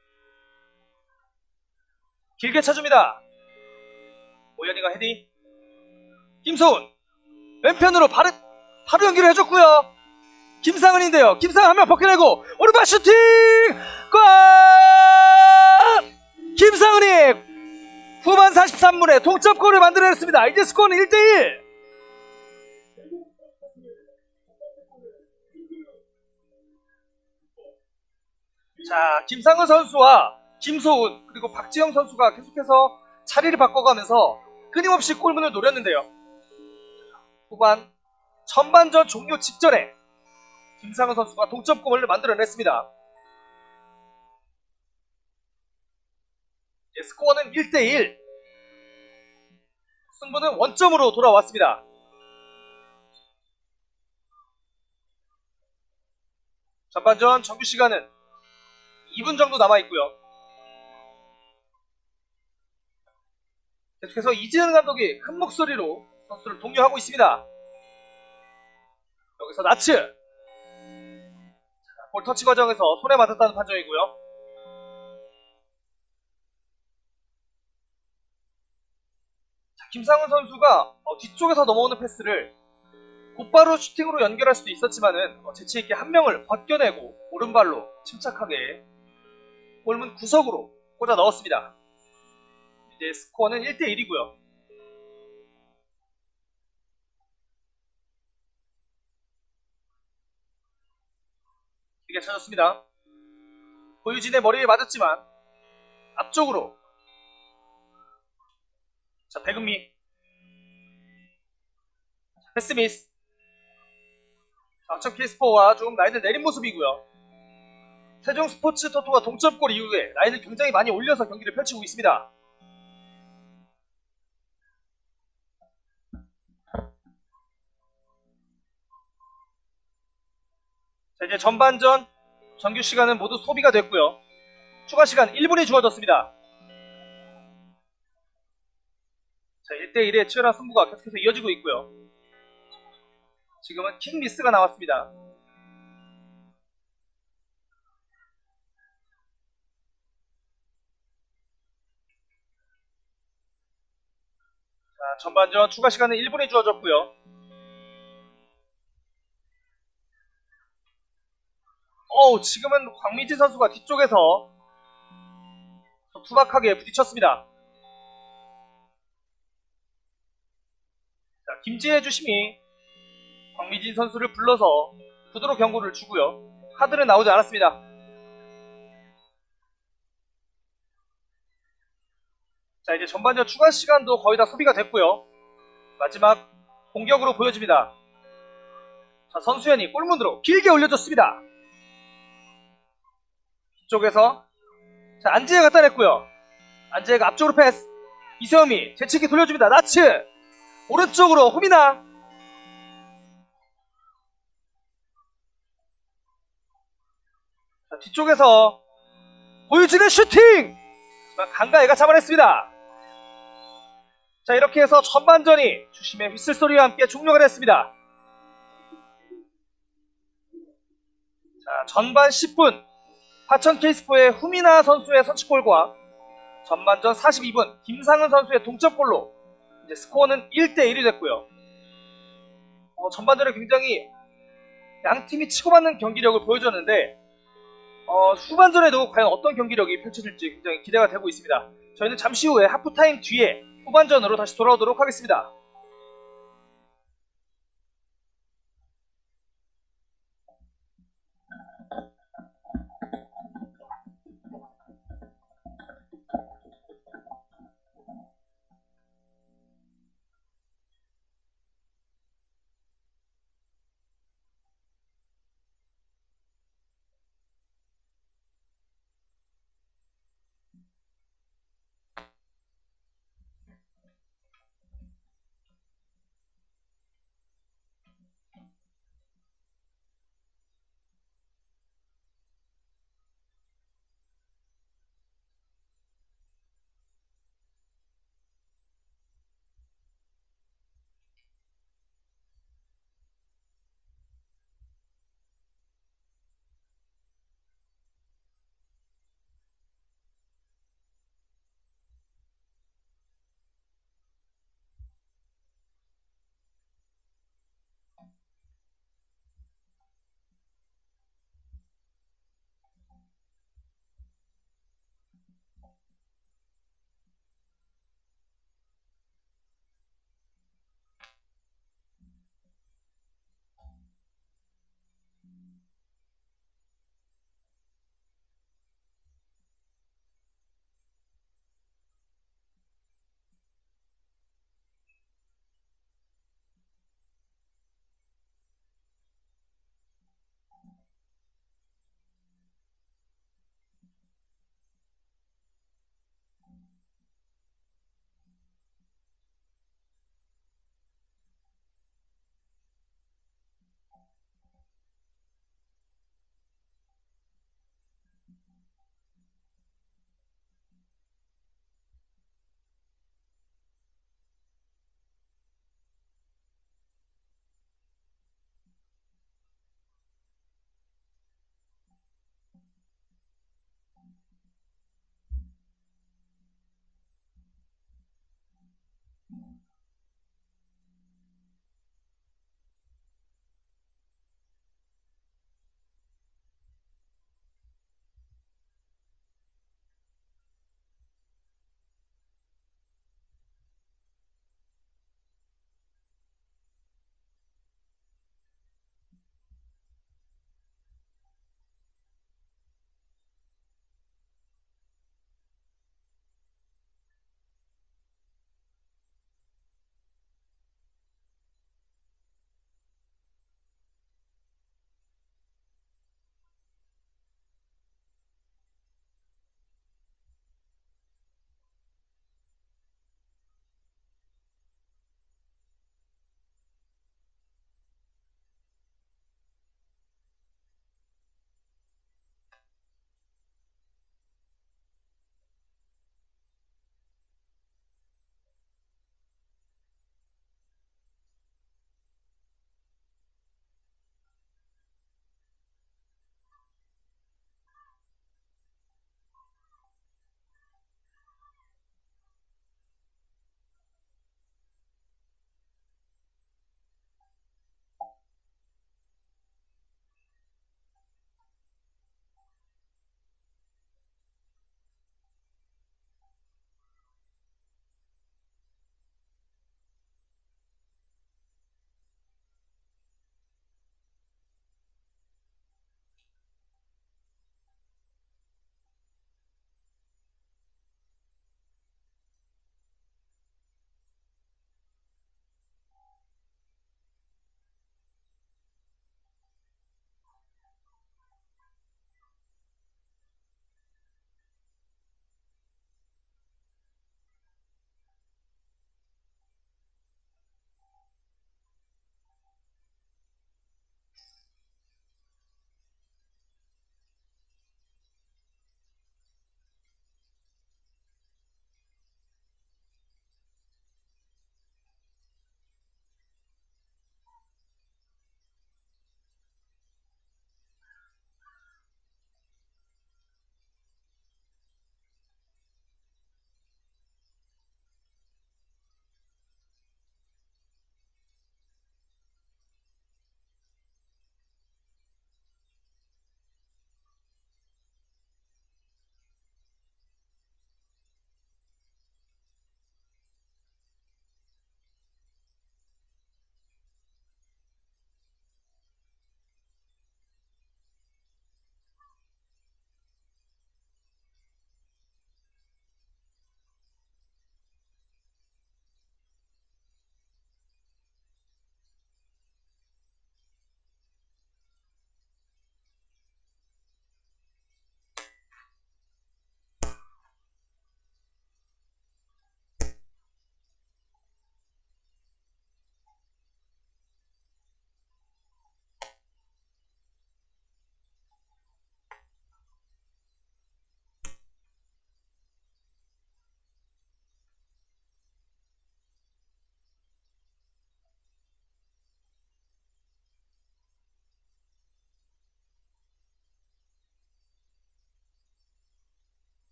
[SPEAKER 1] 길게 쳐줍니다. 오연희가 헤딩. 김소은 왼편으로 바로, 바로 연결을 해줬고요. 김상은인데요. 김상은 한 명 벗겨내고 오른발 슈팅! 골! 김상은이 후반 사십삼 분에 동점골을 만들어냈습니다. 이제 스코어는 일 대 일. 자, 김상은 선수와 김소은 그리고 박지영 선수가 계속해서 자리를 바꿔가면서 끊임없이 골문을 노렸는데요. 후반 전반전 종료 직전에 김상은 선수가 동점골을 만들어냈습니다. 이제 스코어는 일 대 일. 승부는 원점으로 돌아왔습니다. 전반전 정규 시간은 이 분 정도 남아있고요. 계속해서 이재현 감독이 큰 목소리로 선수를 독려하고 있습니다. 여기서 나츠 볼 터치 과정에서 손에 맞았다는 판정이고요. 자, 김상훈 선수가 어, 뒤쪽에서 넘어오는 패스를 곧바로 슈팅으로 연결할 수도 있었지만은 어, 재치있게 한 명을 벗겨내고 오른발로 침착하게 골문 구석으로 꽂아 넣었습니다. 이제 스코어는 일 대 일이고요. 길게 쳐졌습니다. 고유진의 머리에 맞았지만 앞쪽으로. 자, 백은미 패스 미스. 악천 케이스포와 조금 라인을 내린 모습이고요. 세종 스포츠 토토가 동점골 이후에 라인을 굉장히 많이 올려서 경기를 펼치고 있습니다. 자, 이제 전반전 정규 시간은 모두 소비가 됐고요. 추가 시간 일 분이 주어졌습니다. 자, 일 대 일의 치열한 승부가 계속해서 이어지고 있고요. 지금은 킥 미스가 나왔습니다. 자, 전반전 추가 시간은 일 분이 주어졌고요. 어우, 지금은 황미진 선수가 뒤쪽에서 투박하게 부딪혔습니다. 자, 김지혜 주심이 황미진 선수를 불러서 구도로 경고를 주고요. 카드는 나오지 않았습니다. 자, 이제 전반전 추가 시간도 거의 다 소비가 됐고요. 마지막 공격으로 보여집니다. 자, 선수현이 골문으로 길게 올려줬습니다. 뒤쪽에서 자, 안지혜 갖다 냈고요. 안지혜가 앞쪽으로 패스. 이세움이 재치기 돌려줍니다. 나츠 오른쪽으로 후미나. 자, 뒤쪽에서 보여지는 슈팅! 강가혜가 잡아냈습니다. 자, 이렇게 해서 전반전이 주심의 휘슬소리와 함께 종료가 됐습니다. 자, 전반 십 분 하천 케이스포의 후미나 선수의 선취골과 전반전 사십이 분 김상은 선수의 동점골로 이제 스코어는 일 대 일이 됐고요. 어, 전반전에 굉장히 양 팀이 치고받는 경기력을 보여줬는데 어, 후반전에도 과연 어떤 경기력이 펼쳐질지 굉장히 기대가 되고 있습니다. 저희는 잠시 후에 하프타임 뒤에 후반전으로 다시 돌아오도록 하겠습니다.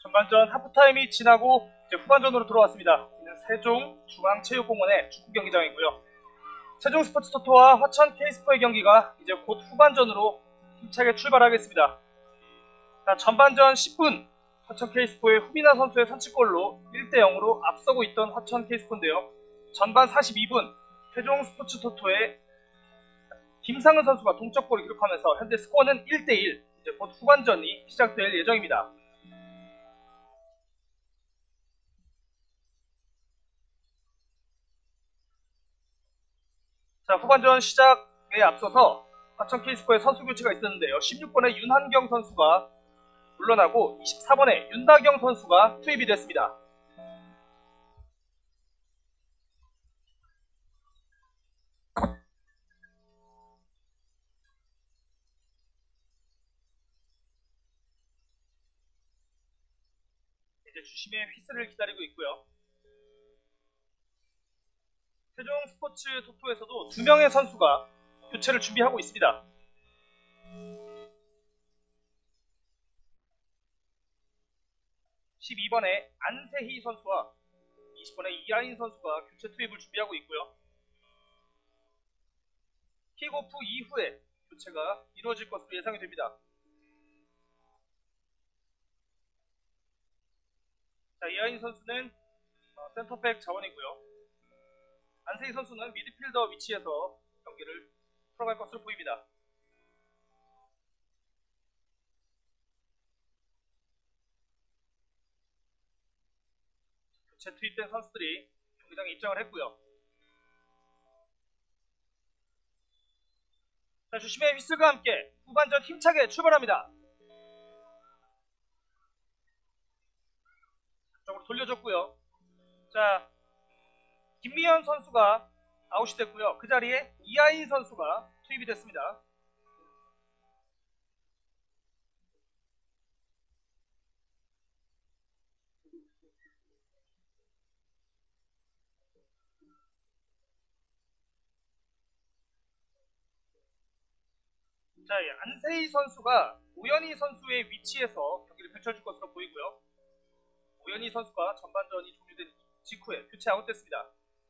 [SPEAKER 1] 전반전 하프타임이 지나고 이제 후반전으로 들어왔습니다. 이는 세종 중앙체육공원의 축구 경기장이고요. 세종 스포츠토토와 화천 K스포의 경기가 이제 곧 후반전으로 힘차게 출발하겠습니다. 자, 전반전 십 분 화천 K스포의 후미나 선수의 선취골로 일 대 영으로 앞서고 있던 화천 K스포인데요. 전반 사십이 분 세종 스포츠토토의 김상은 선수가 동점골을 기록하면서 현재 스코어는 일 대 일, 이제 곧 후반전이 시작될 예정입니다. 자, 후반전 시작에 앞서서 화천 K스포의 선수 교체가 있었는데요. 십육 번의 윤한경 선수가 물러나고 이십사 번의 윤다경 선수가 투입이 됐습니다. 이제 주심의 휘슬을 기다리고 있고요. 세종 스포츠 토토에서도 두 명의 선수가 교체를 준비하고 있습니다. 십이 번의 안세희 선수와 이십 번의 이하인 선수가 교체 투입을 준비하고 있고요. 킥오프 이후에 교체가 이루어질 것으로 예상이 됩니다. 자, 이하인 선수는 센터백 자원이고요. 안세희 선수는 미드필더 위치에서 경기를 풀어갈 것으로 보입니다. 교체 투입된 선수들이 경기장에 입장을 했고요. 자, 주심의 휘슬과 함께 후반전 힘차게 출발합니다. 쪽으로 돌려줬고요. 자, 김미현 선수가 아웃이 됐고요. 그 자리에 이하인 선수가 투입이 됐습니다. 자, 안세희 선수가 오연희 선수의 위치에서 경기를 펼쳐줄 것으로 보이고요. 오연희 선수가 전반전이 종료된 직후에 교체 아웃됐습니다.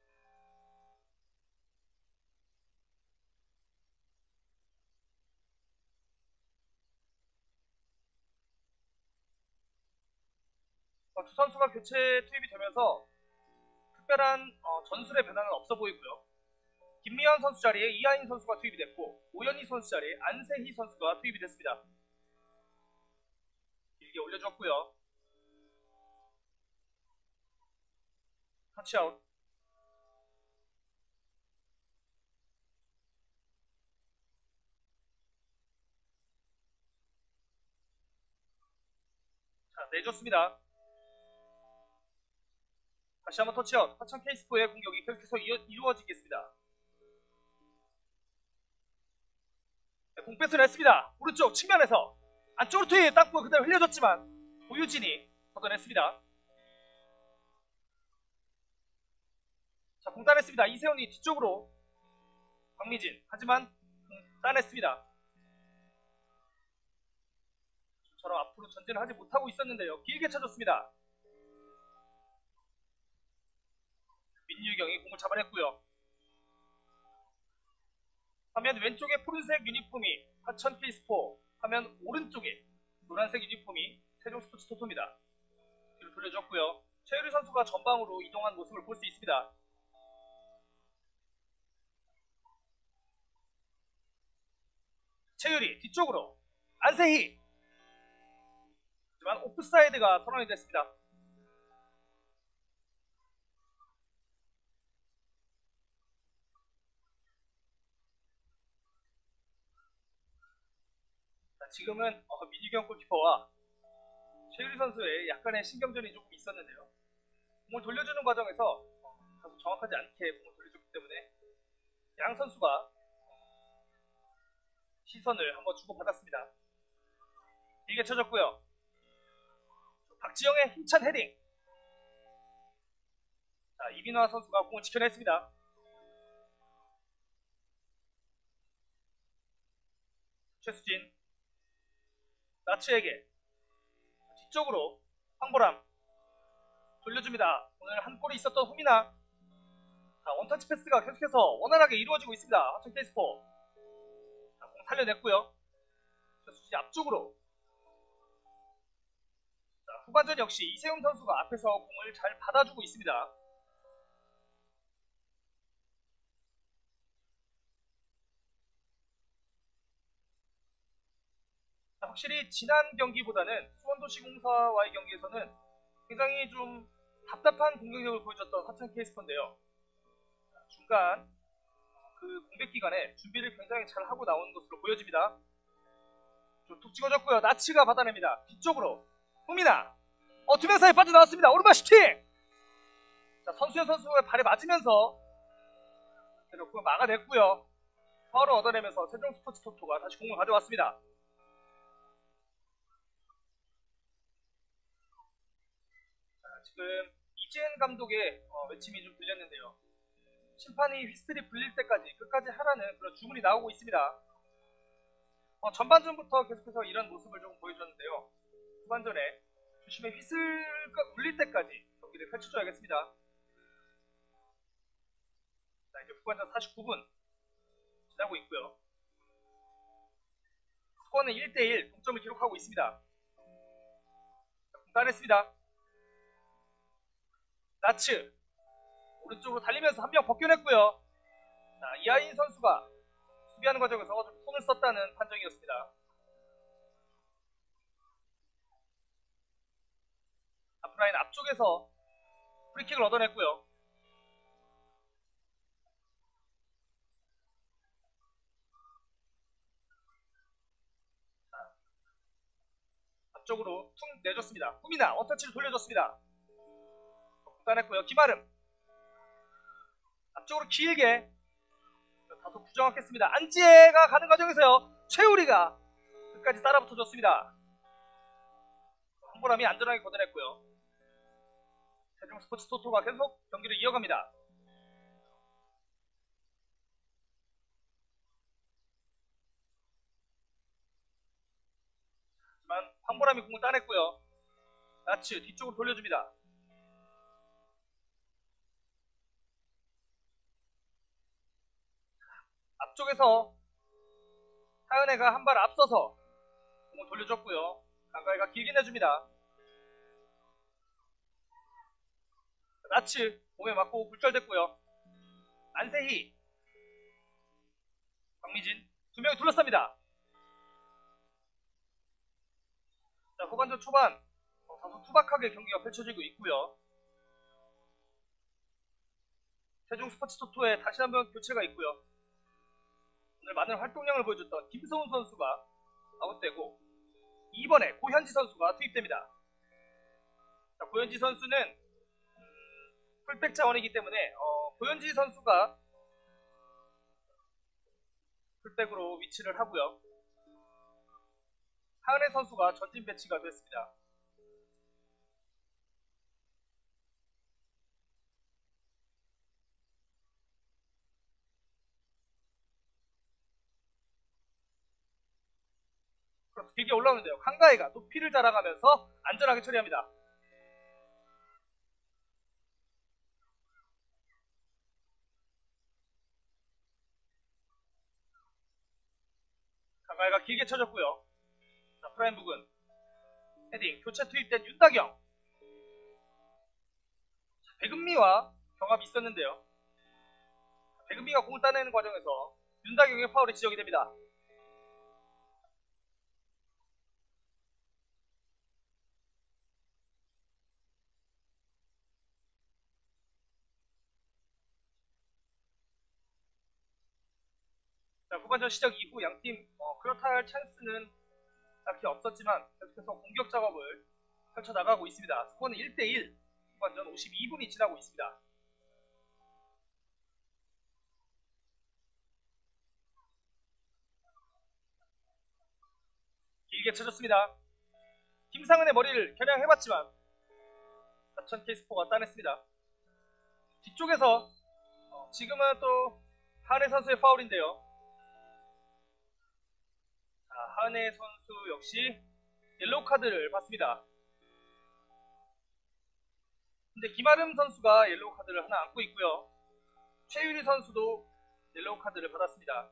[SPEAKER 1] 어, 두 선수가 교체 투입이 되면서 특별한 어, 전술의 변화는 없어 보이고요. 김미현 선수 자리에 이하인 선수가 투입이 됐고 오연희 선수 자리에 안세희 선수가 투입이 됐습니다. 길게 올려줬고요. 터치아웃. 자, 내줬습니다. 다시 한번 터치아웃. 화천 K스포의 공격이 계속해서 이루어지겠습니다. 네, 공 뺏어냈습니다. 오른쪽 측면에서 안쪽으로 투입, 땅볼 그대로 흘려줬지만 오유진이 걷어냈습니다. 자, 공 따냈습니다. 이세훈이 뒤쪽으로 박미진, 하지만 공 따냈습니다. 저처럼 앞으로 전진을 하지 못하고 있었는데요. 길게 쳐줬습니다. 민유경이 공을 잡아냈고요. 화면 왼쪽에 푸른색 유니폼이 화천 K스포, 화면 오른쪽에 노란색 유니폼이 세종 스포츠 토토입니다. 뒤로 돌려줬고요. 최유리 선수가 전방으로 이동한 모습을 볼 수 있습니다. 최유리 뒤쪽으로 안세희, 하지만 오프사이드가 선언이 됐습니다. 자, 지금은 어, 민유경 골키퍼와 최유리 선수의 약간의 신경전이 조금 있었는데요. 공을 돌려주는 과정에서 어, 다소 정확하지 않게 공을 돌려줬기 때문에 양 선수가 시선을 한번 주고받았습니다. 길게 쳐줬고요. 박지영의 힘찬 헤딩. 자, 이민화 선수가 공을 지켜냈습니다. 최수진 나츠에게 뒤쪽으로 황보람 돌려줍니다. 오늘 한 골이 있었던 후미나. 자, 원터치 패스가 계속해서 원활하게 이루어지고 있습니다. 하천 케이스포. 자, 공 살려냈고요. 수지 앞쪽으로. 자, 후반전 역시 이세용 선수가 앞에서 공을 잘 받아주고 있습니다. 자, 확실히 지난 경기보다는 수원도시공사와의 경기에서는 굉장히 좀 답답한 공격력을 보여줬던 하천 케이스포인데요. 중간 그 공백 기간에 준비를 굉장히 잘 하고 나오는 것으로 보여집니다. 좀 툭 찍어줬고요. 나츠가 받아냅니다. 뒤쪽으로 후미나. 어, 두 명 사이 빠져나왔습니다. 오른발 슈팅. 자, 선수현 선수의 발에 맞으면서 그리고 막아냈고요. 파울을 얻어내면서 세종 스포츠 토토가 다시 공을 가져왔습니다. 자, 지금 이재은 감독의 어, 외침이 좀 들렸는데요. 심판이 휘슬이 불릴 때까지 끝까지 하라는 그런 주문이 나오고 있습니다. 어, 전반전부터 계속해서 이런 모습을 좀 보여줬는데요. 후반전에 조심히 휘슬가 울릴 때까지 경기를 펼쳐줘야겠습니다. 자, 이제 후반전 사십구 분 지나고 있고요. 스코어는 일 대 일 동점을 기록하고 있습니다. 공단했습니다. 나츠 오른쪽으로 달리면서 한 명 벗겨냈고요. 자, 이하인 선수가 수비하는 과정에서 좀 손을 썼다는 판정이었습니다. 앞라인 앞쪽에서 프리킥을 얻어냈고요. 자, 앞쪽으로 퉁 내줬습니다. 후미나 원터치를 돌려줬습니다. 공단했고요. 김아름 앞쪽으로 길게 다소 부정확했습니다. 안지혜가 가는 과정에서요. 최우리가 끝까지 따라붙어줬습니다. 황보람이 안전하게 걷어냈고요. 세종 스포츠 토토가 계속 경기를 이어갑니다. 하지만 황보람이 공을 따냈고요. 나츠 뒤쪽으로 돌려줍니다. 앞쪽에서 하은혜가 한 발 앞서서 공을 돌려줬고요. 강가희가 길게 내줍니다. 나츠 몸에 맞고 굴절됐고요. 안세희, 박미진 두 명이 둘러쌉니다. 자, 후반전 초반 다소 투박하게 경기가 펼쳐지고 있고요. 세종 스포츠 토토에 다시 한번 교체가 있고요. 오늘 많은 활동량을 보여줬던 김소훈 선수가 아웃되고 이번에 고현지 선수가 투입됩니다. 자, 고현지 선수는 음, 풀백 자원이기 때문에 어, 고현지 선수가 풀백으로 위치를 하고요. 하은혜 선수가 전진 배치가 됐습니다. 길게 올라오는데요. 강가희가 높이를 자랑하면서 안전하게 처리합니다. 강가희가 길게 쳐줬고요. 자, 프라임 부근 헤딩 교체 투입된 윤다경. 자, 백은미와 경합이 있었는데요. 백은미가 공을 따내는 과정에서 윤다경의 파울이 지적이 됩니다. 자, 후반전 시작 이후 양팀 어, 그렇다 할 찬스는 딱히 없었지만 계속해서 공격 작업을 펼쳐나가고 있습니다. 스코어는 일 대 일. 후반전 오십이 분이 지나고 있습니다. 길게 쳐줬습니다. 김상은의 머리를 겨냥해봤지만 사천 케이스포가 따냈습니다. 뒤쪽에서 어, 지금은 또 하은혜 선수의 파울인데요. 자, 하은혜 선수 역시 옐로우 카드를 받습니다. 근데 김아름 선수가 옐로우 카드를 하나 안고 있고요. 최유리 선수도 옐로우 카드를 받았습니다.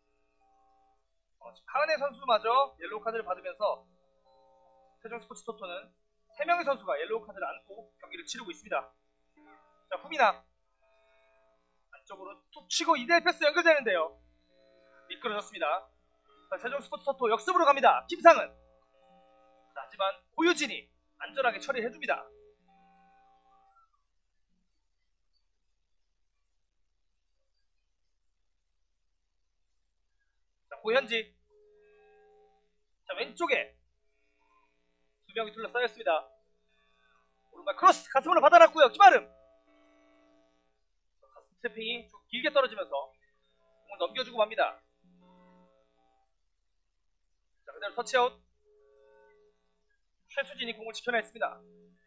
[SPEAKER 1] 어, 하은혜 선수마저 옐로우 카드를 받으면서 세종스포츠 토토는 세 명의 선수가 옐로우 카드를 안고 경기를 치르고 있습니다. 자, 후미나 안쪽으로 툭 치고 이 대 일 패스 연결되는데요. 미끄러졌습니다. 자, 세종스포츠 토토 역습으로 갑니다. 김상은. 자, 하지만 고유진이 안전하게 처리해줍니다. 자, 고현지. 자, 왼쪽에 두 명이 둘러싸였습니다. 오른발 크로스 가슴으로 받아놨고요. 김아름. 가슴 스태핑이 좀 길게 떨어지면서 공을 넘겨주고 맙니다. 자, 그대로 터치아웃. 최수진이 공을 지켜냈습니다.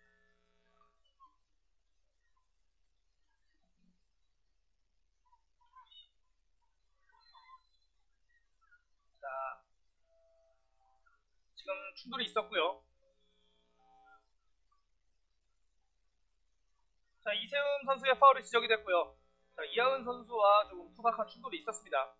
[SPEAKER 1] 자, 지금 충돌이 있었고요. 자, 이세훈 선수의 파울이 지적이 됐고요. 자, 이하은 선수와 조금 투박한 충돌이 있었습니다.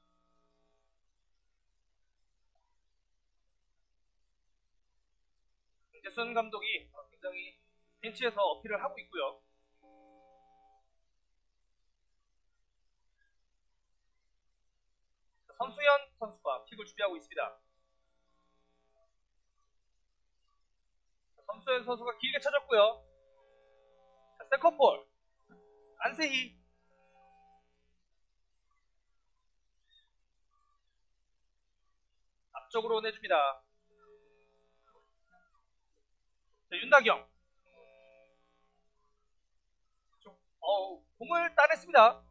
[SPEAKER 1] 김재순 감독이 굉장히 벤치에서 어필을 하고 있고요. 자, 선수현 선수가 픽을 준비하고 있습니다. 자, 선수현 선수가 길게 쳐줬고요. 자, 세컨볼 안세희. 앞쪽으로 내줍니다. 자, 윤다경. 좀, 어우, 공을 따냈습니다.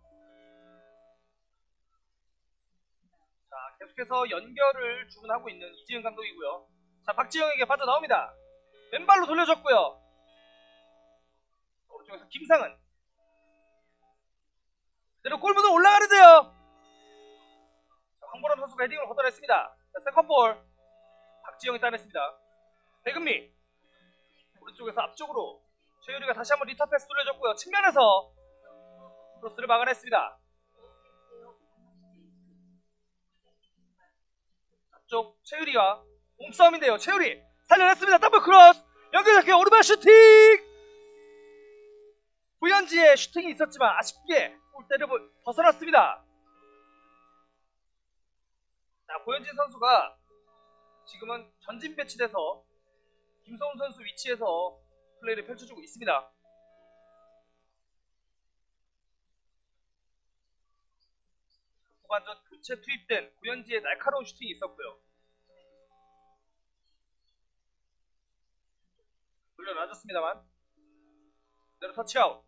[SPEAKER 1] 자, 계속해서 연결을 주문하고 있는 이지은 감독이고요. 자, 박지영에게 빠져나옵니다. 왼발로 돌려줬고요. 오른쪽에서 김상은. 그대로 골문으로 올라가는데요. 자, 황보람 선수가 헤딩을 걷어냈습니다. 자, 세컨볼 박지영이 따냈습니다. 배금미. 오른쪽에서 앞쪽으로 최유리가 다시 한번 리터 패스 돌려줬고요. 측면에서 크로스를 막아냈습니다. 앞쪽 최유리가 몸싸움인데요. 최유리 살려냈습니다. 더블 크로스 연결작게 오른발 슈팅. 구현지의 슈팅이 있었지만 아쉽게 골대를 벗어났습니다. 자, 고현진 선수가 지금은 전진 배치돼서 김서훈 선수 위치에서 플레이를 펼쳐주고 있습니다. 후반전 교체 투입된 고현지의 날카로운 슈팅이 있었고요. 돌려놔줬습니다만 그대로 터치아웃.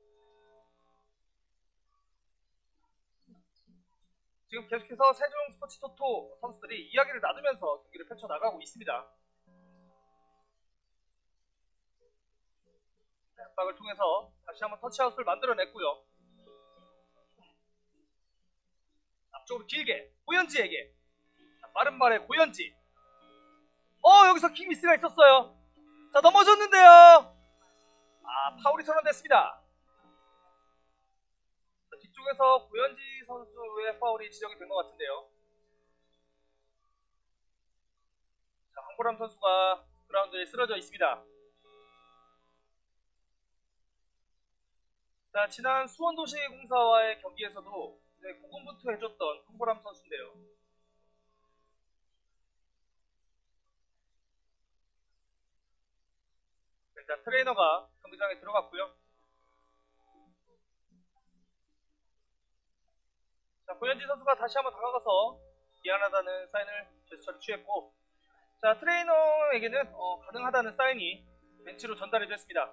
[SPEAKER 1] 지금 계속해서 세종 스포츠 토토 선수들이 이야기를 나누면서 경기를 펼쳐나가고 있습니다. 압박을 통해서 다시 한번 터치아웃을 만들어냈고요. 앞쪽으로 길게 고현지에게. 자, 빠른 발에 고현지. 어, 여기서 킥미스가 있었어요. 자, 넘어졌는데요. 아, 파울이 선언됐습니다. 자, 뒤쪽에서 고현지 선수의 파울이 지적이 된 것 같은데요. 자, 황보람 선수가 그라운드에 쓰러져 있습니다. 자, 지난 수원도시공사와의 경기에서도 네, 고군분투해줬던 황보람 선수인데요. 일단 트레이너가 경기장에 들어갔고요. 자, 고현지 선수가 다시 한번 다가가서 미안하다는 사인을 제스처를 취했고, 자, 트레이너에게는 어, 가능하다는 사인이 벤치로 전달이 됐습니다.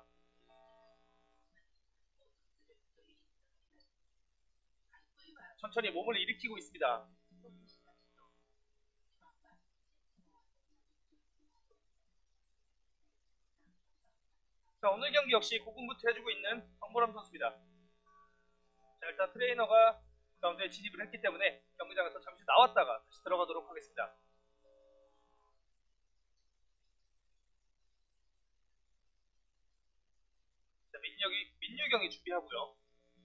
[SPEAKER 1] 천천히 몸을 일으키고 있습니다. 자, 오늘 경기 역시 고군분투 해주고 있는 황보람 선수입니다. 자, 일단 트레이너가 가운데 진입을 했기 때문에 경기장에서 잠시 나왔다가 다시 들어가도록 하겠습니다. 자, 민혁이, 민유경이 준비하고요.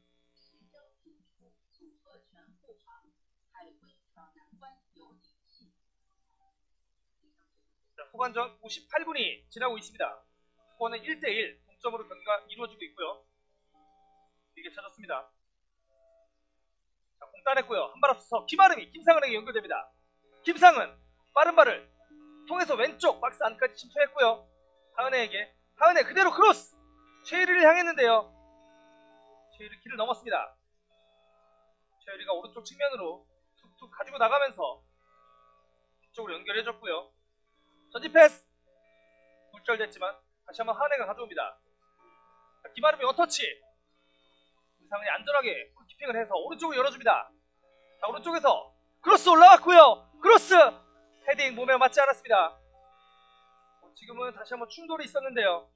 [SPEAKER 1] 자, 후반전 오십팔 분이 지나고 있습니다. 스코어는 일 대 일 동점으로 경기가 이루어지고 있고요. 이게 쳐졌습니다. 자, 공 따냈고요. 한 발 앞서서 김아름이 김상은에게 연결됩니다. 김상은 빠른 발을 통해서 왼쪽 박스 안까지 침투했고요. 하은혜에게 하은혜 그대로 크로스! 최유리를 향했는데요. 최유리 키를 넘었습니다. 최유리가 오른쪽 측면으로 툭툭 가지고 나가면서 뒤쪽으로 연결해줬고요. 전진 패스! 굴절됐지만 다시 한번 하은혜가 가져옵니다. 자, 김아름이 원터치! 김상은이 안전하게 골키핑을 해서 오른쪽으로 열어줍니다. 자, 오른쪽에서 크로스 올라왔고요. 크로스! 헤딩 몸에 맞지 않았습니다. 어, 지금은 다시 한번 충돌이 있었는데요.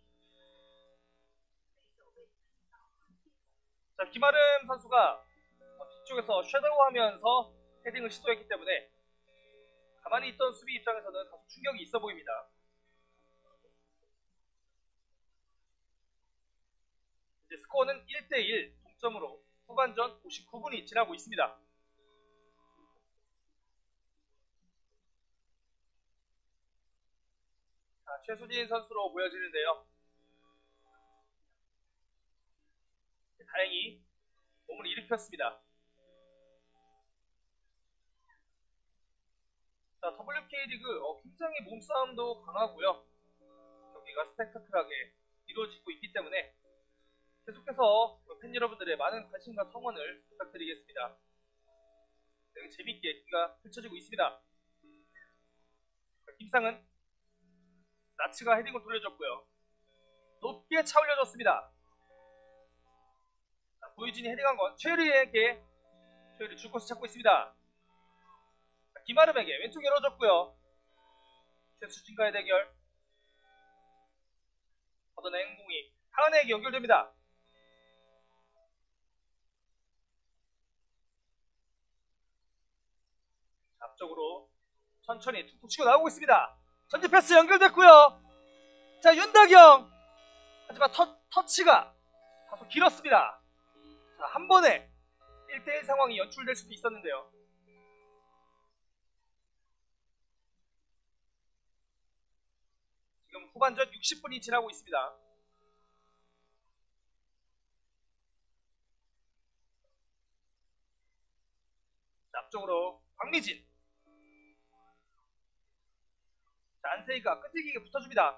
[SPEAKER 1] 자, 김아름 선수가 어, 뒤쪽에서 섀도우하면서 헤딩을 시도했기 때문에 가만히 있던 수비 입장에서는 다소 충격이 있어 보입니다. 이제 스코어는 일 대 일 동점으로 후반전 오십구 분이 지나고 있습니다. 자, 최수진 선수로 보여지는데요. 다행히 몸을 일으켰습니다. 자, 더블유케이 리그 어, 굉장히 몸싸움도 강하고요. 경기가 스펙타클하게 이루어지고 있기 때문에 계속해서 팬 여러분들의 많은 관심과 성원을 부탁드리겠습니다. 되게 재밌게 경기가 펼쳐지고 있습니다. 자, 김상은 나츠가 헤딩을 돌려줬고요. 높게 차 올려줬습니다. 자, 고유진이 헤딩한 건 최유리에게 최유리 줄코스 찾고 있습니다. 자, 김아름에게 왼쪽 열어줬고요. 최수진과의 대결. 걷어낸 공이 하은혜에게 연결됩니다. 자, 앞쪽으로 천천히 툭툭 치고 나오고 있습니다. 전진 패스 연결됐고요. 자, 윤다경. 하지만 터, 터치가 다소 길었습니다. 자, 한 번에 일 대 일 상황이 연출될 수도 있었는데요. 지금 후반전 육십 분이 지나고 있습니다. 자, 앞쪽으로 박미진. 자, 안세희가 끈질기게 붙어줍니다.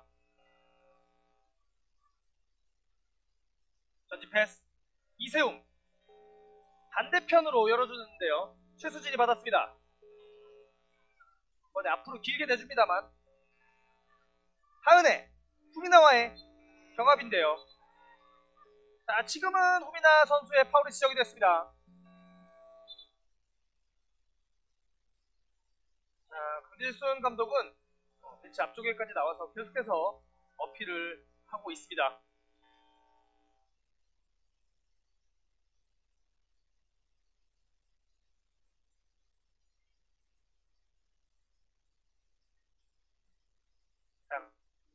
[SPEAKER 1] 전진 패스 이세웅 반대편으로 열어주는데요. 최수진이 받았습니다. 이번에 앞으로 길게 내줍니다만 하은혜 후미나와의 경합인데요. 자, 지금은 후미나 선수의 파울이 지적이 됐습니다. 자, 강진순 감독은 벤치 앞쪽에까지 나와서 계속해서 어필을 하고 있습니다. 자,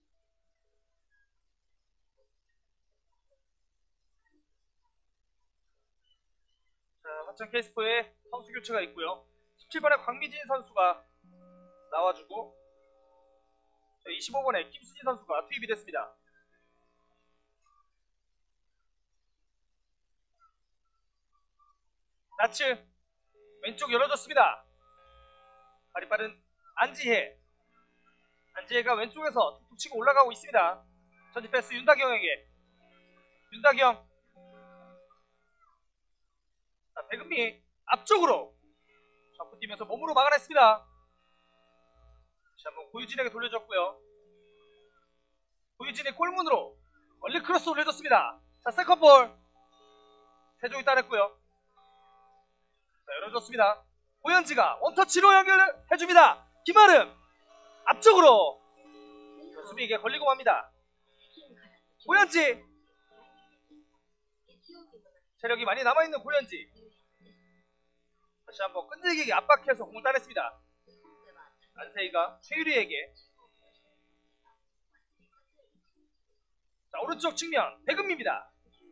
[SPEAKER 1] 자, 화천 케이스포에 선수 교체가 있고요. 십칠 번에 광미진 선수가 나와주고 이십오 번에 김수진 선수가 투입이 됐습니다. 나츠 왼쪽 열어줬습니다. 발이 빠른 안지혜. 안지혜가 왼쪽에서 툭툭 치고 올라가고 있습니다. 전진 패스 윤다경에게. 윤다경. 자, 백은미 앞쪽으로 점프 뛰면서 몸으로 막아냈습니다. 다시 한번 고유진에게 돌려줬고요. 고유진의 골문으로 멀리 크로스 올려줬습니다. 자, 세컨볼 세종이 따냈고요. 자, 열어줬습니다. 고현지가 원터치로 연결해줍니다. 김아름 앞쪽으로 수비에게 걸리고 맙니다. 고현지 체력이 많이 남아있는 고현지 다시 한번 끈질기게 압박해서 공을 따냈습니다. 안세희가 최유리에게. 자, 오른쪽 측면 백은미입니다.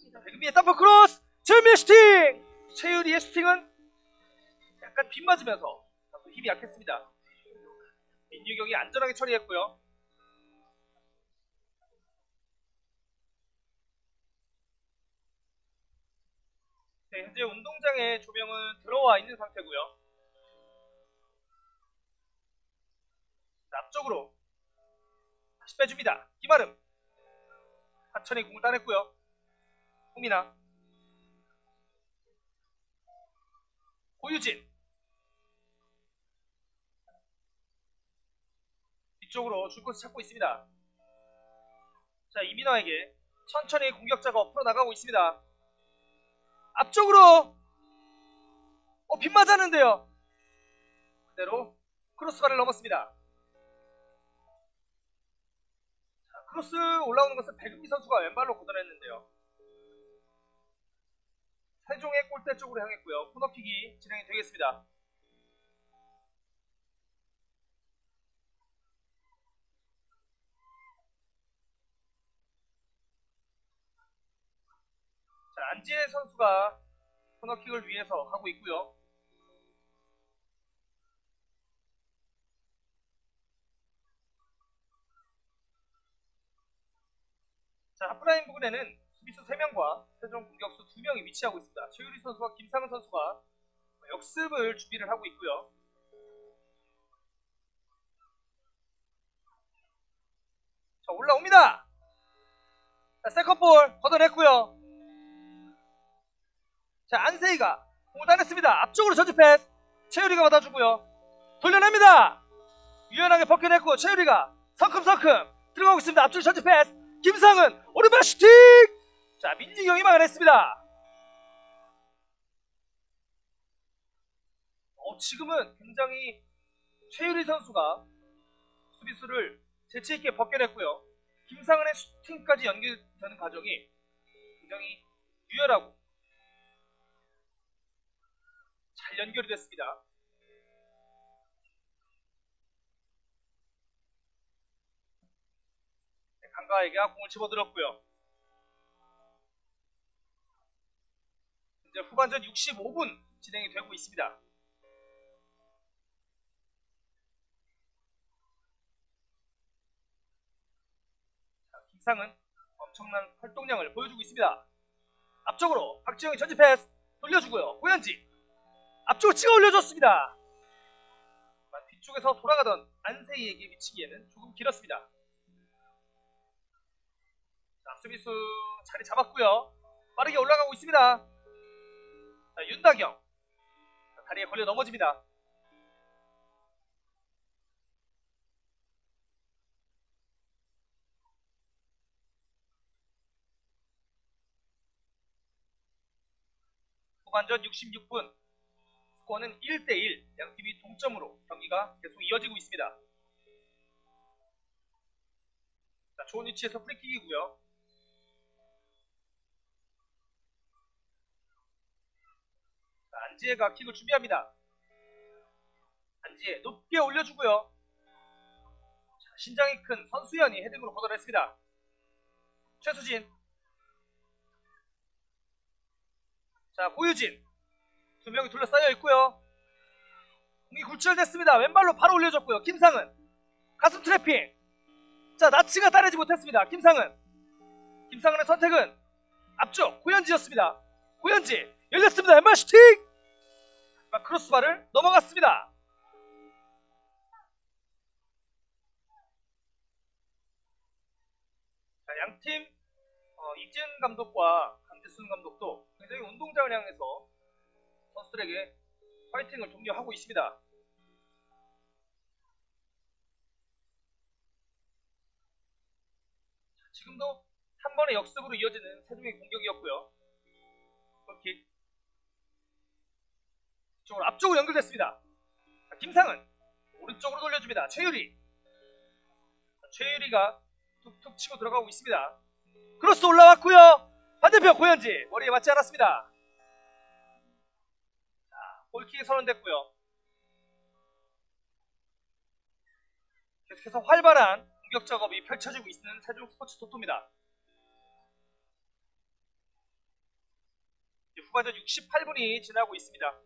[SPEAKER 1] 백은비의 점프 크로스! 최윤미의 슈팅! 최유리의 슈팅은 약간 빗맞으면서 힘이 약했습니다. 민유경이 안전하게 처리했고요. 네, 현재 운동장에 조명은 들어와 있는 상태고요. 앞쪽으로 다시 빼줍니다. 김아름. 하천이 공을 따냈고요. 홍민아. 고유진. 뒤쪽으로 줄 곳을 찾고 있습니다. 자, 이민화에게 천천히 공격자가 풀어나가고 있습니다. 앞쪽으로 어, 빗 맞았는데요. 그대로 크로스바를 넘었습니다. 자, 크로스 올라오는 것은 백은비 선수가 왼발로 걷어냈는데요. 세종의 골대 쪽으로 향했고요. 코너킥이 진행이 되겠습니다. 자, 안지혜 선수가 코너킥을 위해서 하고 있고요. 자, 하프라인 부근에는 수비수 세 명과 세종 공격수 두 명이 위치하고 있습니다. 최유리 선수와 김상은 선수가 역습을 준비를 하고 있고요. 자, 올라옵니다. 자, 세컨볼 걷어냈고요. 자, 안세희가 공을 따냈습니다. 앞쪽으로 전진 패스. 최유리가 받아주고요. 돌려냅니다. 유연하게 벗겨냈고 최유리가 성큼성큼 들어가고 있습니다. 앞쪽으로 전진 패스. 김상은 오른발 슈팅. 자, 민지경이 막아냈습니다. 어, 지금은 굉장히 최유리 선수가 수비수를 재치있게 벗겨냈고요. 김상은의 슈팅까지 연결되는 과정이 굉장히 유연하고 잘 연결이 됐습니다. 네, 강가에게 공을 집어들었고요. 이제 후반전 육십오 분 진행이 되고 있습니다. 자, 김상은 엄청난 활동량을 보여주고 있습니다. 앞쪽으로 박지영이 전진 패스 돌려주고요. 고현지 앞쪽으로 찍어 올려줬습니다. 뒤쪽에서 돌아가던 안세희에게 미치기에는 조금 길었습니다. 자, 수비수 자리 잡았고요. 빠르게 올라가고 있습니다. 자, 윤다경. 자, 다리에 걸려 넘어집니다. 후반전 육십육 분. 스코어는 일 대 일. 양팀이 동점으로 경기가 계속 이어지고 있습니다. 자, 좋은 위치에서 프리킥이고요. 자, 안지혜가 킥을 준비합니다. 안지혜 높게 올려주고요. 자, 신장이 큰 선수연이 헤딩으로 걷어냈습니다. 최수진. 자, 고유진. 두 명이 둘러싸여 있고요. 공이 굴절됐습니다. 왼발로 바로 올려줬고요. 김상은 가슴 트래핑. 자, 나치가 따내지 못했습니다. 김상은. 김상은의 선택은 앞쪽 고현지였습니다. 고현지 열렸습니다. 왼발 슈팅. 크로스바를 넘어갔습니다. 자, 양팀 어, 이지은 감독과 강재순 감독도 굉장히 운동장을 향해서 선수들에게 파이팅을 독려하고 있습니다. 자, 지금도 한 번의 역습으로 이어지는 세종의 공격이었고요. 골킥 이쪽으로 앞쪽으로 연결됐습니다. 자, 김상은 오른쪽으로 돌려줍니다. 최유리. 자, 최유리가 툭툭 치고 들어가고 있습니다. 크로스 올라왔고요. 반대편 고현지 머리에 맞지 않았습니다. 골킥이 선언됐고요. 계속해서 활발한 공격 작업이 펼쳐지고 있는 세종 스포츠 토토입니다. 후반전 육십팔 분이 지나고 있습니다.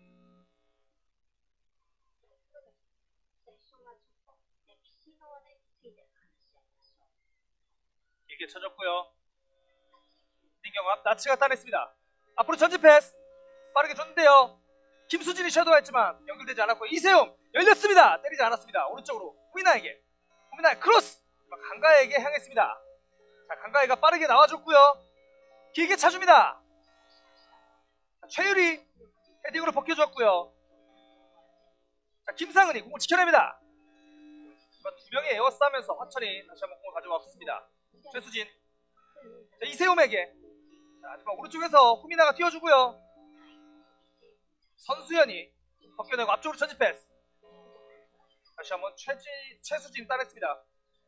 [SPEAKER 1] 길게 쳐줬고요. 민경합 나치가 따냈습니다. 앞으로 전진 패스 빠르게 줬는데요. 김수진이 셔도했지만 연결되지 않았고 이세움 열렸습니다. 때리지 않았습니다. 오른쪽으로 후미나에게 후미나의 크로스 강가에게 향했습니다. 자, 강가이가 빠르게 나와줬고요. 길게 차줍니다. 자, 최유리 헤딩으로 벗겨줬고요. 자, 김상은이 공을 지켜냅니다. 두 명의 에어싸면서 화천이 다시 한번 공을 가져왔습니다. 최수진 자, 이세움에게 자, 하지만 오른쪽에서 후미나가 띄워주고요. 선수연이 벗겨내고 앞쪽으로 전진 패스 다시 한번 최지, 최수진 따냈습니다.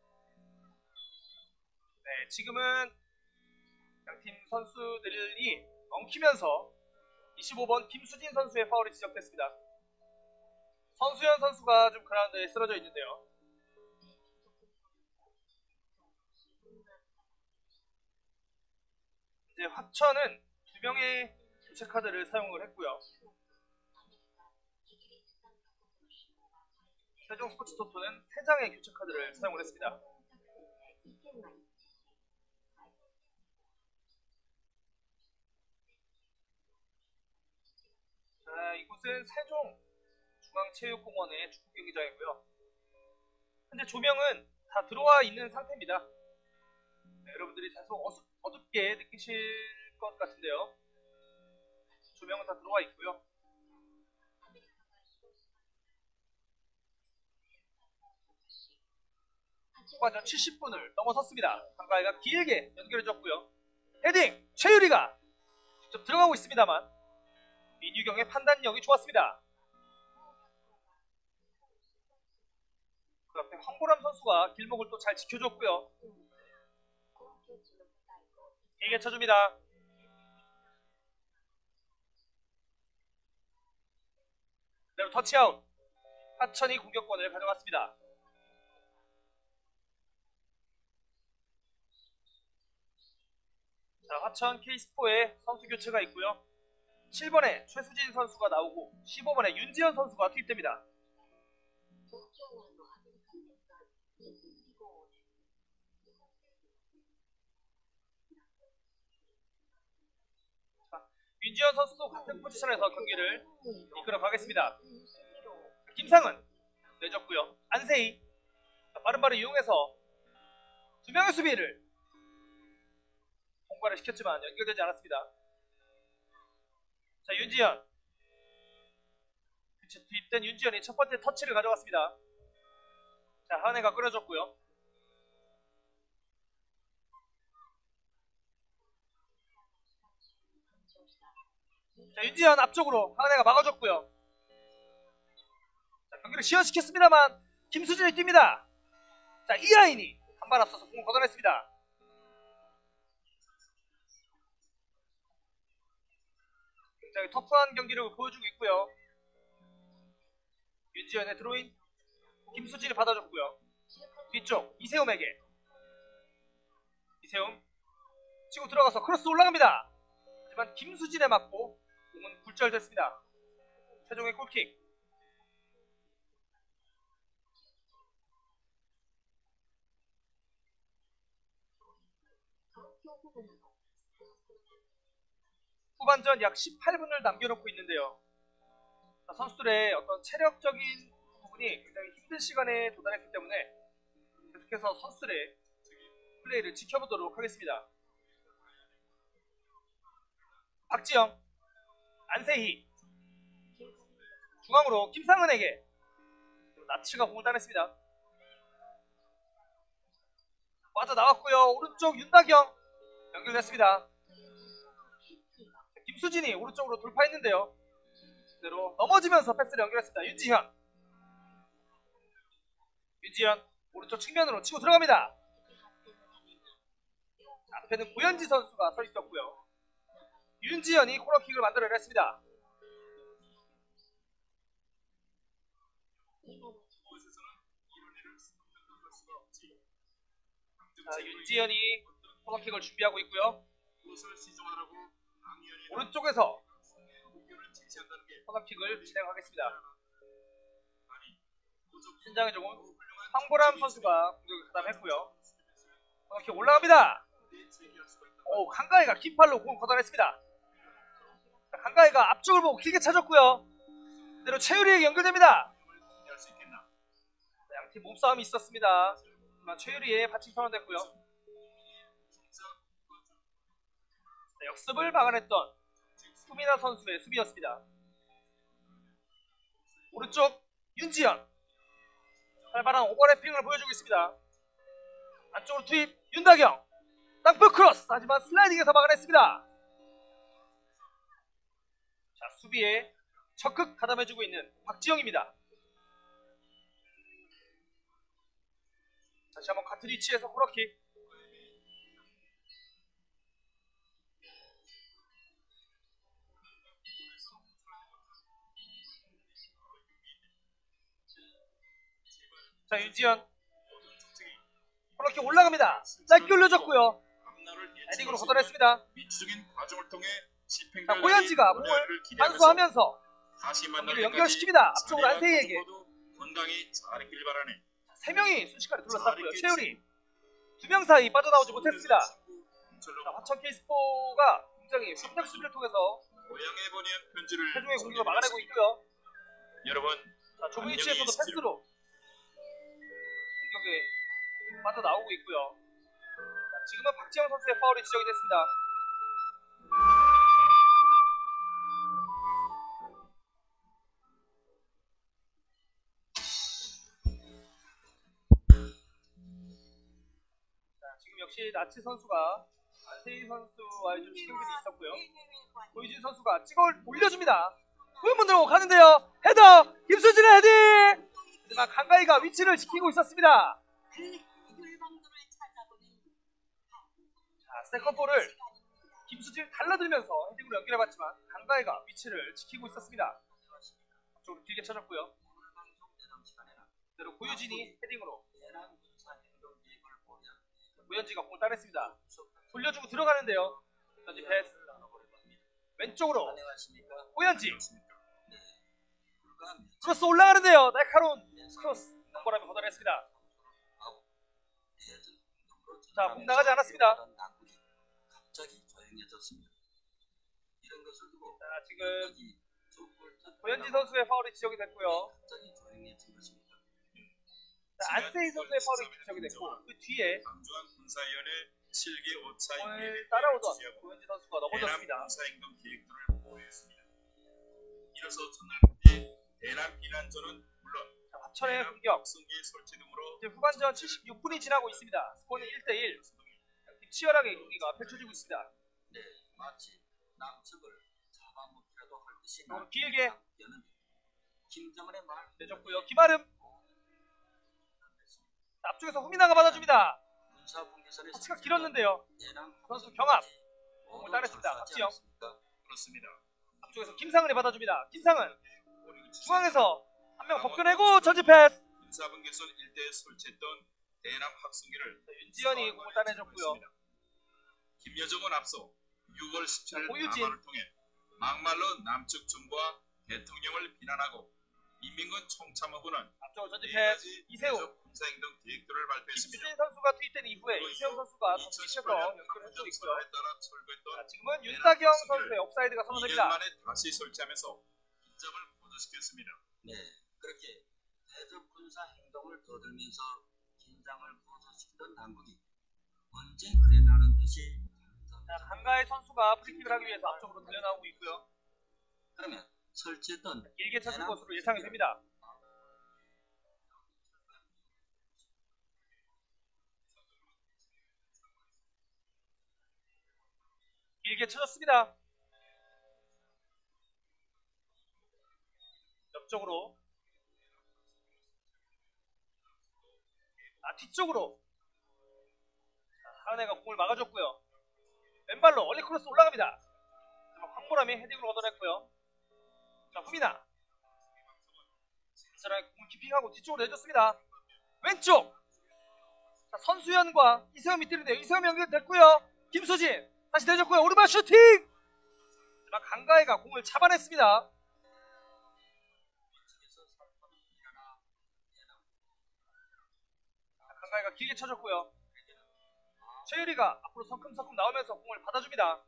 [SPEAKER 1] 네, 지금은 양팀 선수들이 엉키면서 이십오 번 김수진 선수의 파울이 지적됐습니다. 선수연 선수가 좀 그라운드에 쓰러져 있는데요. 이제 화천은 두 명의 교체 카드를 사용을 했고요. 세종 스포츠 토토는 세 장의 교체 카드를 사용을 했습니다. 자, 이곳은 세종 중앙체육공원의 축구 경기장이고요. 현재 조명은 다 들어와 있는 상태입니다. 네, 여러분들이 다소 어수, 어둡게 느끼실 것 같은데요. 조명은 다 들어와 있고요. 후반전 칠십 분을 넘어섰습니다. 강가희가 길게 연결해줬고요. 헤딩! 최유리가 직접 들어가고 있습니다만 민유경의 판단력이 좋았습니다. 그 앞에 황보람 선수가 길목을 또 잘 지켜줬고요. 길게 쳐줍니다. 그대로 터치아웃. 하천이 공격권을 가져갔습니다. 자, 화천 케이스포에 선수 교체가 있고요. 칠 번에 최수진 선수가 나오고 십오 번에 윤지현 선수가 투입됩니다. 자, 윤지현 선수도 같은 포지션에서 경기를 이끌어 가겠습니다. 김상은 내줬고요. 안세희 빠른발을 이용해서 두 명의 수비를 통과를 시켰지만 연결되지 않았습니다. 자, 윤지현 그치, 투입된 윤지현이 첫 번째 터치를 가져갔습니다. 자, 한혜가 끌어줬고요. 자, 윤지현 앞쪽으로 한혜가 막아줬고요. 자, 경기를 시연시켰습니다만 김수진이 뜁니다. 자, 이하인이 한 발 앞서서 공을 걷어냈습니다. 굉장히 터프한 경기를 보여주고 있고요. 윤지현의 드로인 김수진이 받아줬고요. 뒤쪽 이세움에게 이세움 치고 들어가서 크로스 올라갑니다. 하지만 김수진에 맞고 공은 굴절됐습니다. 최종의 골킥. 후반전 약 십팔 분을 남겨놓고 있는데요. 선수들의 어떤 체력적인 부분이 굉장히 힘든 시간에 도달했기 때문에 계속해서 선수들의 플레이를 지켜보도록 하겠습니다. 박지영, 안세희, 중앙으로 김상은에게 나치가 공을 따냈습니다. 빠져나왔고요. 오른쪽 윤다경 연결됐습니다. 김수진이 오른쪽으로 돌파했는데요. 그대로 넘어지면서 패스를 연결했습니다. 윤지현 윤지현 오른쪽 측면으로 치고 들어갑니다. 앞에는 고현지 선수가 서 있었고요. 윤지현이 코너킥을 만들어냈습니다. 자, 윤지현이 코너킥을 준비하고 있고요. 오른쪽에서 코너킥을 진행하겠습니다. 신장이 조금 황보람 선수가 공격을 가담했고요. 코너킥 올라갑니다. 오, 강가희가 긴 팔로 공을 걷어냈습니다. 강가희가 앞쪽을 보고 길게 차줬고요. 그대로 최유리에게 연결됩니다. 양팀 몸싸움이 있었습니다. 하지만 최유리의 받침 선언됐고요. 네, 역습을 막아냈던 수미나 선수의 수비였습니다. 오른쪽 윤지연, 활발한 오버래핑을 보여주고 있습니다. 안쪽으로 투입 윤다경, 땅볼 크로스, 하지만 슬라이딩에서 막아냈습니다. 자, 수비에 적극 가담해주고 있는 박지영입니다. 다시 한번 같은 위치에서 코너킥. 자, 윤지연 코너킥 올라갑니다. 짧게 올려줬고요. 헤딩으로 걷어냈습니다. 자, 고현지가 공을 반수하면서 경기를 연결시킵니다. 앞쪽으로 안세희에게. 세 명이 순식간에 둘러쌌고요. 최유리 두 명 사이 빠져나오지 못했습니다. 자, 화천 케이스포가 굉장히 협력 수비를 통해서 최종의 공격을 막아내고 있고요. 자, 좁은 위치에서도 패스로 공격에 빠져나오고 있고요. 자, 지금은 박지영 선수의 파울이 지적이 됐습니다. 자, 지금 역시 나치 선수가 안세희 선수와의 좀 신경전이 있었고요. 고유진 선수가 찍어 올려줍니다. 후연문 들고 가는데요. 헤더! 김수진의 헤딩! 하지만 강가희가 위치를 지키고 있었습니다. 자, 세컨볼을 김수진이 달라들면서 헤딩으로 연결해봤지만 강가희가 위치를 지키고 있었습니다. 앞쪽으로 길게 쳐졌고요. 그대로 고유진이 헤딩으로 고현지가 공을 따냈습니다. 돌려주고 들어가는데요. 현지 패스 왼쪽으로 고현지 크로스 올라가는데요. 날카로운 크로스 덕거람이 걷어냈습니다. 자, 공 나가지 않았습니다. 자, 지금 고현지 선수의 파울이 지적이 됐고요. 자, 안세희 선수의 파울이 지적이 됐고 그 뒤에 공을 따라오던 고현지 선수가 넘어졌습니다. 이로써 전날 대남 비난전은 물론 자, 화천의 공격 이제 후반전 칠십육 분이 지나고 있습니다. 스코어는 일 대 일. 치열하게 경기가 펼쳐지고 있습니다.
[SPEAKER 2] 네, 마치 남측을 잡아먹기라도 할 듯이
[SPEAKER 1] 오늘 길게
[SPEAKER 2] 김정은의 말
[SPEAKER 1] 내줬고요. 김아름 앞쪽에서 후미나가 받아줍니다. 터치가 길었는데요. 선수 경합 공을 따냈습니다. 박지영
[SPEAKER 2] 그렇습니다.
[SPEAKER 1] 앞쪽에서 김상은이 받아줍니다. 김상은 중앙에서 한 명 벗겨내고 전지 패스.
[SPEAKER 2] 군사분 개선 일대에 설치했던 대남 학생회를
[SPEAKER 1] 윤지연이 공을 따내줬고요.
[SPEAKER 2] 김여정은 앞서 유월 십칠일
[SPEAKER 1] 고유진.
[SPEAKER 2] 담화를 통해 막말로 남측 정부와 대통령을 비난하고 인민군 총참모부는
[SPEAKER 1] 앞쪽으로 전지 패스. 이세우
[SPEAKER 2] 군사행동 계획들을 발표했습니다.
[SPEAKER 1] 김수진 선수가 투입된 이후에 이세우 선수가 덕분에서 연결을 해주고 있고요.
[SPEAKER 2] 따라 철거했던
[SPEAKER 1] 자, 지금은 윤다경 선수의 옵사이드가
[SPEAKER 2] 이 년
[SPEAKER 1] 선언됩니다.
[SPEAKER 2] 만에 다시 설치하면서 긴장을 고조시켰습니다. 네, 그렇게 대적 군사 행동을 거들면서 긴장을 고조시키던 당국이 언제 그래나는 듯이
[SPEAKER 1] 자, 강가희 선수가 프리킥을 하기 위해서 앞쪽으로 달려나오고 있고요.
[SPEAKER 2] 그러면 설치했던
[SPEAKER 1] 길게 쳤을 것으로 예상이 됩니다. 길게 쳐졌습니다. 옆쪽으로 아 뒤쪽으로 하은혜가 공을 막아줬고요. 왼발로 얼리 크로스 올라갑니다. 황보람이 헤딩으로 얻어냈고요. 자, 후미나 자랑 공을 키핑하고 뒤쪽으로 내줬습니다. 왼쪽 자, 선수연과 이세움이 뛰는데요. 이세움이 연결됐고요. 김수진 다시 내줬고요. 오른발 슈팅 하지만 강가해가 공을 잡아냈습니다. 강가해가 길게 쳐줬고요. 최유리가 앞으로 성큼성큼 나오면서 공을 받아줍니다.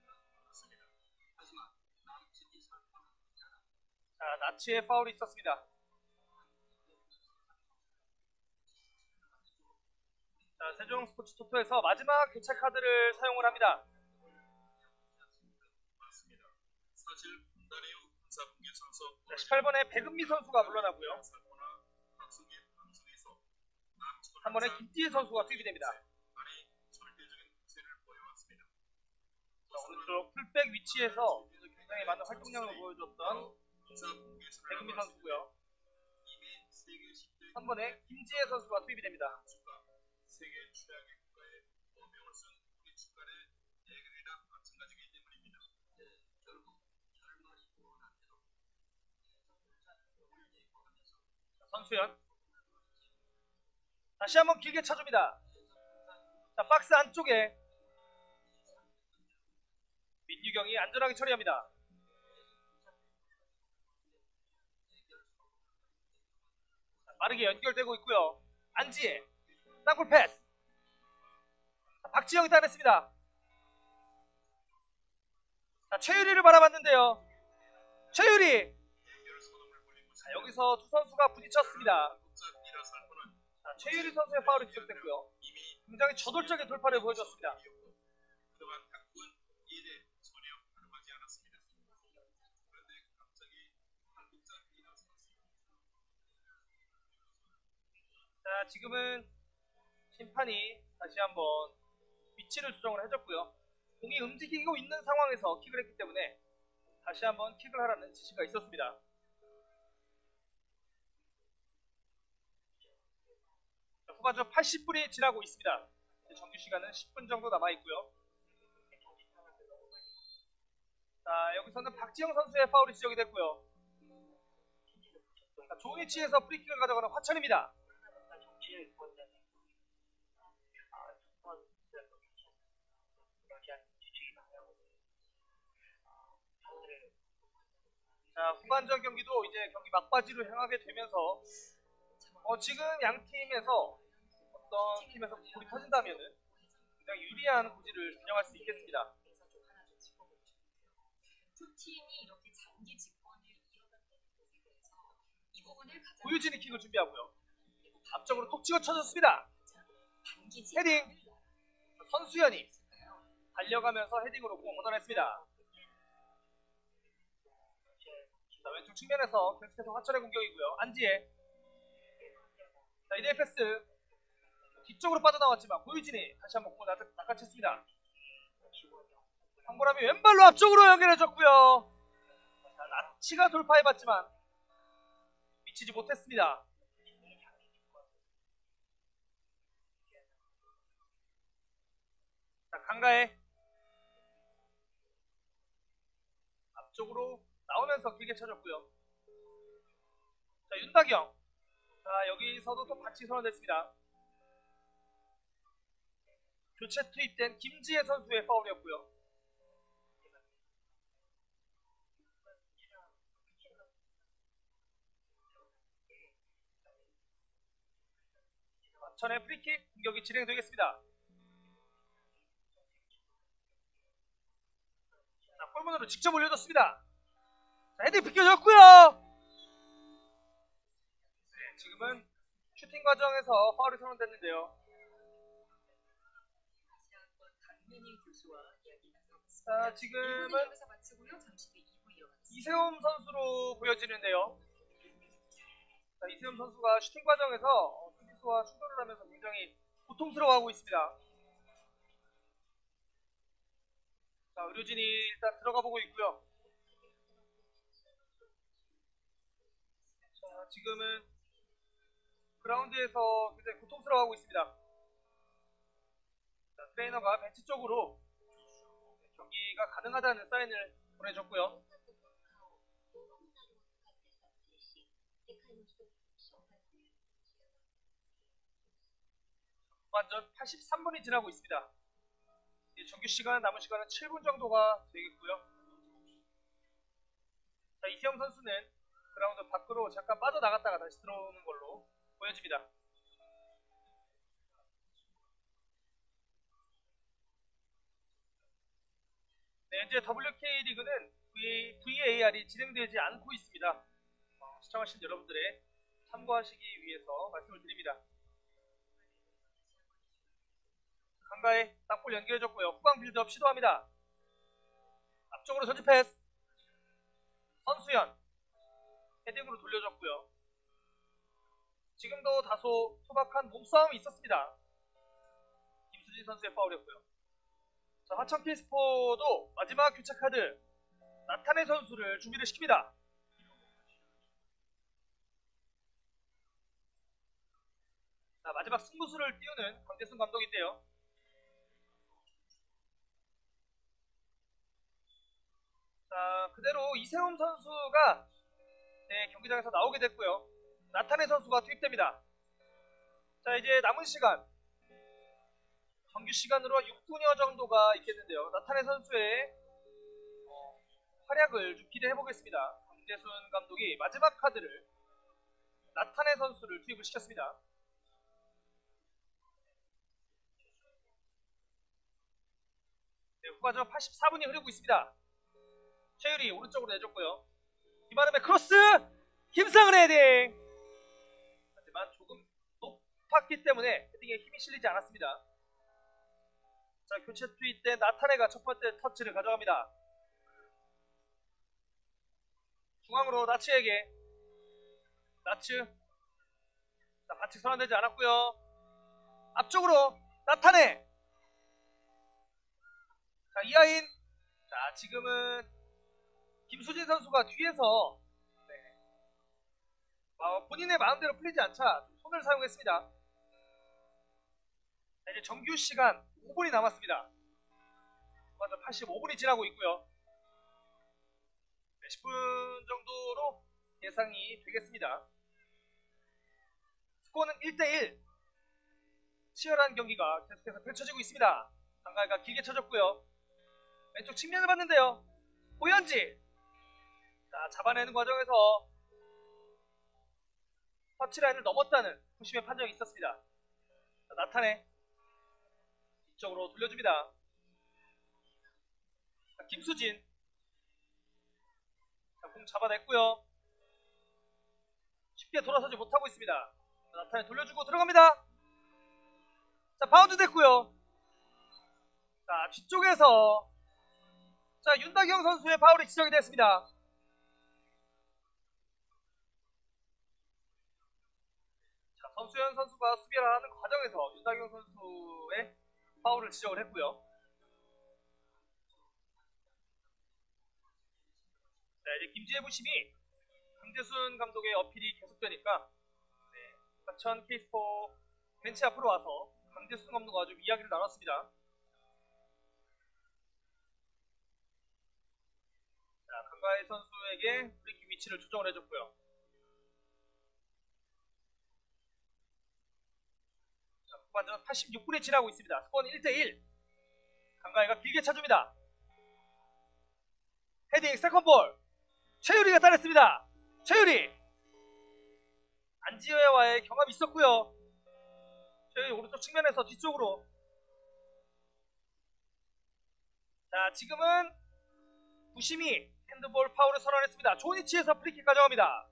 [SPEAKER 1] 자, 나치의 파울이 있었습니다. 자, 세종 스포츠 토토에서 마지막 교체 카드를 사용을 합니다. 자, 십팔 번에 백은미 선수가 물러나고요. 삼 번에 김지혜 선수가 투입이 됩니다. 자, 오른쪽 풀백 위치에서 굉장히 많은 활동량을 보여줬던 백은미 선수고요. 삼 번에 김지혜 선수가 투입이 됩니다. 세계 최악의 국가에 어명을 쓴 우리 축구의 대결이랑 마찬가지이기 때문입니다. 네, 결국 결말이 무난대로 선수연 다시 한번 길게 쳐줍니다. 자, 박스 안쪽에 민유경이 안전하게 처리합니다. 자, 빠르게 연결되고 있고요. 안지혜 땅볼 패스. 자, 박지영이 따냈습니다. 자, 최유리를 바라봤는데요. 최유리. 자, 여기서 두 선수가 부딪혔습니다. 자, 최유리 선수의 파울이 지적됐고요. 굉장히 저돌적인 돌파를 보여줬습니다. 자, 지금은 심판이 다시 한번 위치를 조정을 해줬고요. 공이 움직이고 있는 상황에서 킥을 했기 때문에 다시 한번 킥을 하라는 지시가 있었습니다. 자, 후반전 팔십 분이 지나고 있습니다. 정규 시간은 십 분 정도 남아있고요. 자, 여기서는 박지영 선수의 파울이 지적이 됐고요. 자, 좋은 위치에서 프리킥을 가져가는 화천입니다. 자, 후반전 경기도 이제 경기 막바지로 향하게 되면서 어, 지금 양 팀에서 어떤 팀에서 골이 터진다면은 굉장히 유리한 구질을 운영할 수 있겠습니다.
[SPEAKER 3] 두 팀이 이렇게 장기 집권을 이어갔다는 것에서 이 부분을 가장
[SPEAKER 1] 고유진이 킥을 준비하고요. 앞쪽으로 톡 치고 쳐줬습니다. 헤딩. 선수연이 달려가면서 헤딩으로 공을 걷어냈습니다. 자, 왼쪽 측면에서 계속해서 화천의 공격이고요. 안지혜. 자, 이대 패스. 뒤쪽으로 빠져나왔지만 고유진이 다시 한번 공을 낚아챘습니다. 황보람이 왼발로 앞쪽으로 연결해줬고요. 자, 나치가 돌파해봤지만 미치지 못했습니다. 자, 강가해 앞쪽으로 나오면서 길게 쳐줬고요. 자, 윤다경. 자, 여기서도 또 반칙 선언됐습니다. 교체 투입된 김지혜 선수의 파울이었고요. 전에 프리킥 공격이 진행되겠습니다. 자, 골문으로 직접 올려줬습니다. 자, 헤딩 비껴졌고요. 네, 지금은 슈팅 과정에서 파울이 선언됐는데요. 자, 지금은 이세움 선수로 보여지는데요. 자, 이세움 선수가 슈팅 과정에서 수비수와 충돌을 하면서 굉장히 고통스러워하고 있습니다. 자, 의료진이 일단 들어가 보고 있고요. 자, 지금은 그라운드에서 굉장히 고통스러워하고 있습니다. 자, 트레이너가 벤치 쪽으로 경기가 가능하다는 사인을 보내줬고요. 후반전 팔십삼 분이 지나고 있습니다. 정규 시간 남은 시간은 칠 분 정도가 되겠고요. 자, 이태영 선수는 그라운드 밖으로 잠깐 빠져나갔다가 다시 들어오는 걸로 보여집니다. 네, 현재 더블유케이 리그는 브이에이알이 진행되지 않고 있습니다. 어, 시청하신 여러분들의 참고하시기 위해서 말씀을 드립니다. 강가에 땅볼 연결해줬고요. 후방 빌드업 시도합니다. 앞쪽으로 전진 패스. 선수연 헤딩으로 돌려줬고요. 지금도 다소 소박한 몸싸움이 있었습니다. 김수진 선수의 파울이었고요. 자, 화천 케이스포도 마지막 교체 카드 나타네 선수를 준비를 시킵니다. 자, 마지막 승부수를 띄우는 강재순 감독인데요. 자, 그대로 이세훈 선수가 네, 경기장에서 나오게 됐고요. 나타네 선수가 투입됩니다. 자, 이제 남은 시간 정규 시간으로 육 분여 정도가 있겠는데요. 나타네 선수의 어, 활약을 좀 기대해 보겠습니다. 강재순 감독이 마지막 카드를 나타네 선수를 투입을 시켰습니다. 네, 후반전 팔십사 분이 흐르고 있습니다. 최유리 오른쪽으로 내줬고요. 김아름의 크로스! 김상은의 헤딩! 하지만 조금 높았기 때문에 헤딩에 힘이 실리지 않았습니다. 자, 교체 투입된 나타네가 첫 번째 터치를 가져갑니다. 중앙으로 나츠에게 나츠. 자, 반칙 선언되지 않았고요. 앞쪽으로 나타네. 자, 이하인. 자, 지금은 김수진 선수가 뒤에서 네, 어, 본인의 마음대로 풀리지 않자 손을 사용했습니다. 자, 이제 정규 시간 오 분이 남았습니다. 맞아, 팔십오 분이 지나고 있고요. 네, 십 분 정도로 예상이 되겠습니다. 스코어는 일 대 일. 치열한 경기가 계속해서 펼쳐지고 있습니다. 강가이가 길게 쳐줬고요. 왼쪽 측면을 봤는데요. 오현지. 자, 잡아내는 과정에서 터치라인을 넘었다는 부심의 판정이 있었습니다. 자, 나타내 이쪽으로 돌려줍니다. 자, 김수진. 자, 공 잡아냈고요. 쉽게 돌아서지 못하고 있습니다. 자, 나타내 돌려주고 들어갑니다. 자, 바운드 됐고요. 자, 뒤쪽에서 자, 윤다경 선수의 파울이 지적이 됐습니다. 자, 선수현 선수가 수비를 하는 과정에서 윤다경 선수의 파울을 지적을 했고요. 자, 이제 김지혜 부심이 강재순 감독의 어필이 계속되니까 네, 화천 케이스포 벤치 앞으로 와서 강재순 감독과 좀 이야기를 나눴습니다. 자, 강가희 선수에게 프리킥 위치를 조정을 해줬고요. 자, 후반전 팔십육 분이 지나고 있습니다. 스코어는 일 대 일. 강가희가 길게 차줍니다. 헤딩 세컨볼. 최유리가 따냈습니다. 최유리. 안지효와의 경험이 있었고요. 최유리 오른쪽 측면에서 뒤쪽으로. 자, 지금은 부심이 핸드볼 파울을 선언했습니다. 좋은 위치에서 프리킥 가져갑니다.